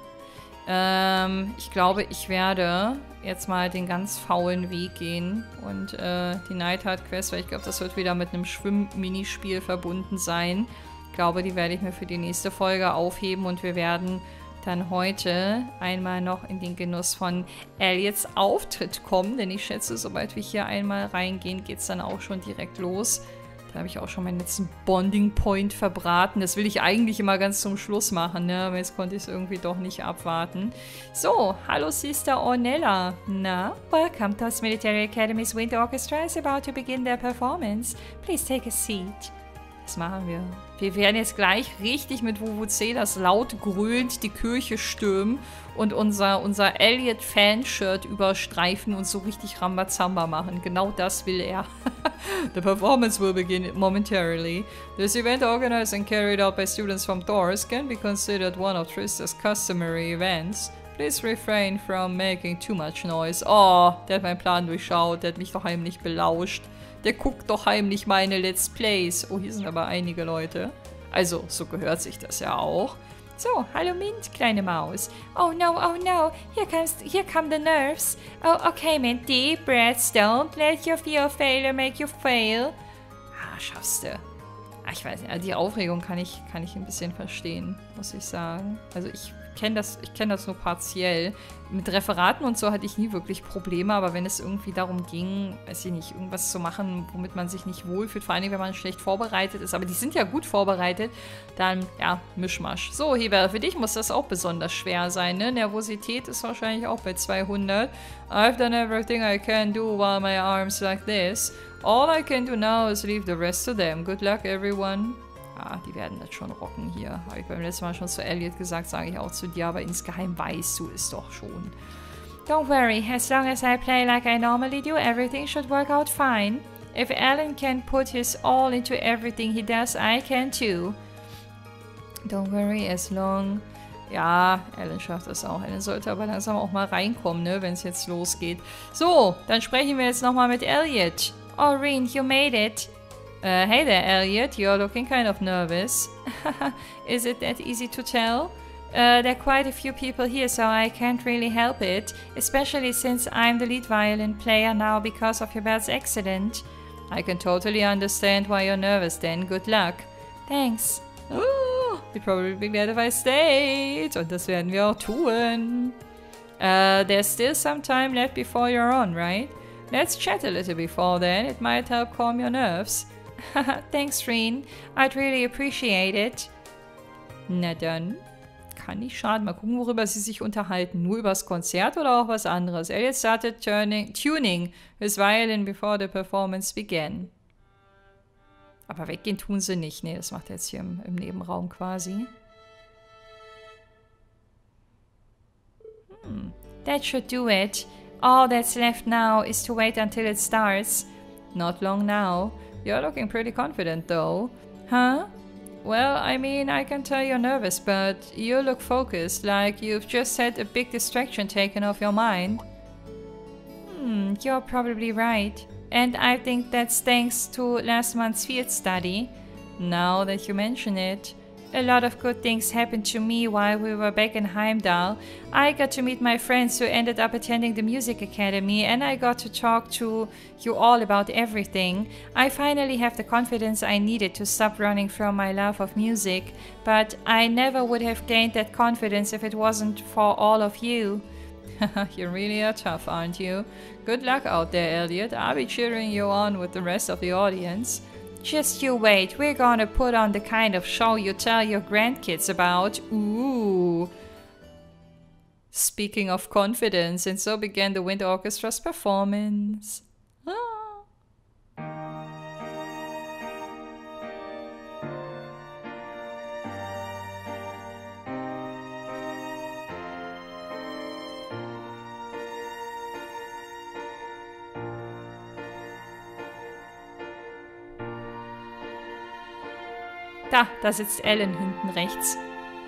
Ich glaube, ich werde jetzt mal den ganz faulen Weg gehen und die Neidhart Quest, weil ich glaube, das wird wieder mit einem Schwimm-Minispiel verbunden sein. Ich glaube, die werde ich mir für die nächste Folge aufheben und wir werden dann heute einmal noch in den Genuss von Elliots Auftritt kommen, denn ich schätze, sobald wir hier einmal reingehen, geht es dann auch schon direkt los. Da habe ich auch schon meinen letzten Bonding-Point verbraten. Das will ich eigentlich immer ganz zum Schluss machen, ne? Aber jetzt konnte ich es irgendwie doch nicht abwarten. So, hallo Sister Ornella. Na, welcome to Military Academy's Wind Orchestra is about to begin their performance. Please take a seat. Das machen wir. Wir werden jetzt gleich richtig mit Vuvuzelas laut grölend die Kirche stürmen und unser Elliot-Fan-Shirt überstreifen und so richtig Rambazamba machen. Genau das will er. The performance will begin momentarily. This event organized and carried out by students from Thors can be considered one of Trista's customary events. Please refrain from making too much noise. Oh, der hat meinen Plan durchschaut. Der hat mich doch heimlich belauscht. Der guckt doch heimlich meine Let's Plays. Oh, hier sind aber einige Leute. Also, so gehört sich das ja auch. So, hallo Mint, kleine Maus. Oh no, here come the nerves. Oh, okay, Mint, deep breaths. Don't let your fear of failure make you fail. Ah, schaffst du. Ah, ich weiß nicht, die Aufregung kann ich ein bisschen verstehen, muss ich sagen. Also ich kenne das nur partiell. Mit Referaten und so hatte ich nie wirklich Probleme, aber wenn es irgendwie darum ging, weiß ich nicht, irgendwas zu machen, womit man sich nicht wohlfühlt, vor allem wenn man schlecht vorbereitet ist, aber die sind ja gut vorbereitet, dann, ja, Mischmasch. So, Heber, für dich muss das auch besonders schwer sein, ne? Nervosität ist wahrscheinlich auch bei 200. I've done everything I can do while my arms like this. All I can do now is leave the rest to them. Good luck, everyone. Ah, die werden das schon rocken hier. Habe ich beim letzten Mal schon zu Elliot gesagt, sage ich auch zu dir, aber insgeheim weißt du es doch schon. Don't worry, as long as I play like I normally do, everything should work out fine. If Alan can put his all into everything he does, I can too. Don't worry, as long... Ja, Alan schafft das auch. Alan sollte aber langsam auch mal reinkommen, ne, wenn es jetzt losgeht. So, dann sprechen wir jetzt nochmal mit Elliot. Oh, Reen, you made it. Hey there, Elliot. You're looking kind of nervous. Is it that easy to tell? There are quite a few people here, so I can't really help it. Especially since I'm the lead violin player now because of your dad's accident. I can totally understand why you're nervous then. Good luck. Thanks. Oh, you'd probably be glad if I stayed. Und das werden wir auch tun. There's still some time left before you're on, right? Let's chat a little before then. It might help calm your nerves. Thanks, Reen. I'd really appreciate it. Na dann. Kann nicht schaden. Mal gucken, worüber sie sich unterhalten. Nur übers Konzert oder auch was anderes? Elliot started tuning his violin before the performance began. Aber weggehen tun sie nicht. Nee, das macht er jetzt hier im Nebenraum quasi. That should do it. All that's left now is to wait until it starts. Not long now. You're looking pretty confident, though. Huh? Well, I mean, I can tell you're nervous, but you look focused, like you've just had a big distraction taken off your mind. You're probably right. And I think that's thanks to last month's field study. Now that you mention it. A lot of good things happened to me while we were back in Heimdall. I got to meet my friends who ended up attending the music academy, and I got to talk to you all about everything. I finally have the confidence I needed to stop running from my love of music, but I never would have gained that confidence if it wasn't for all of you. You really are tough, aren't you? Good luck out there, Elliot. I'll be cheering you on with the rest of the audience. Just you wait, we're gonna put on the kind of show you tell your grandkids about. Ooh. Speaking of confidence, and so began the Wind Orchestra's performance. Da sitzt Alan hinten rechts.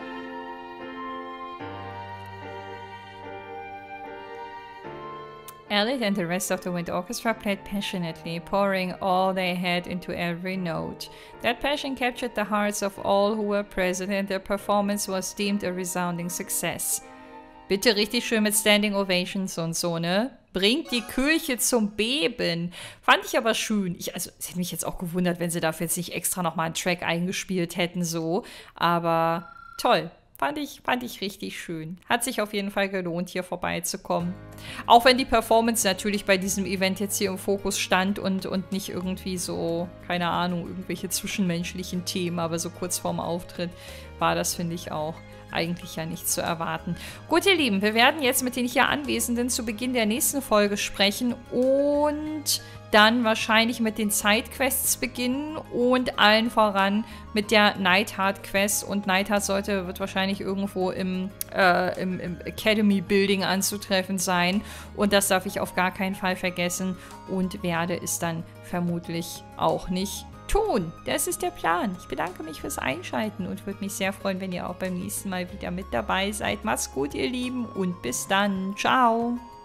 Elliot and the rest of the Wind Orchestra played passionately, pouring all they had into every note. That passion captured the hearts of all who were present, and their performance was deemed a resounding success. Bitte richtig schön mit Standing Ovations und so, ne? Bringt die Kirche zum Beben. Fand ich aber schön. Also, es hätte mich jetzt auch gewundert, wenn sie dafür jetzt nicht extra nochmal einen Track eingespielt hätten, so. Aber toll. Fand ich richtig schön. Hat sich auf jeden Fall gelohnt, hier vorbeizukommen. Auch wenn die Performance natürlich bei diesem Event jetzt hier im Fokus stand und nicht irgendwie so, keine Ahnung, irgendwelche zwischenmenschlichen Themen, aber so kurz vorm Auftritt war das, finde ich, auch eigentlich ja nicht zu erwarten. Gut, ihr Lieben, wir werden jetzt mit den hier Anwesenden zu Beginn der nächsten Folge sprechen und dann wahrscheinlich mit den Sidequests beginnen und allen voran mit der Neidhart Quest. Und Neidhart wird wahrscheinlich irgendwo im Academy Building anzutreffen sein. Und das darf ich auf gar keinen Fall vergessen und werde es dann vermutlich auch nicht tun. Das ist der Plan. Ich bedanke mich fürs Einschalten und würde mich sehr freuen, wenn ihr auch beim nächsten Mal wieder mit dabei seid. Macht's gut, ihr Lieben, und bis dann. Ciao.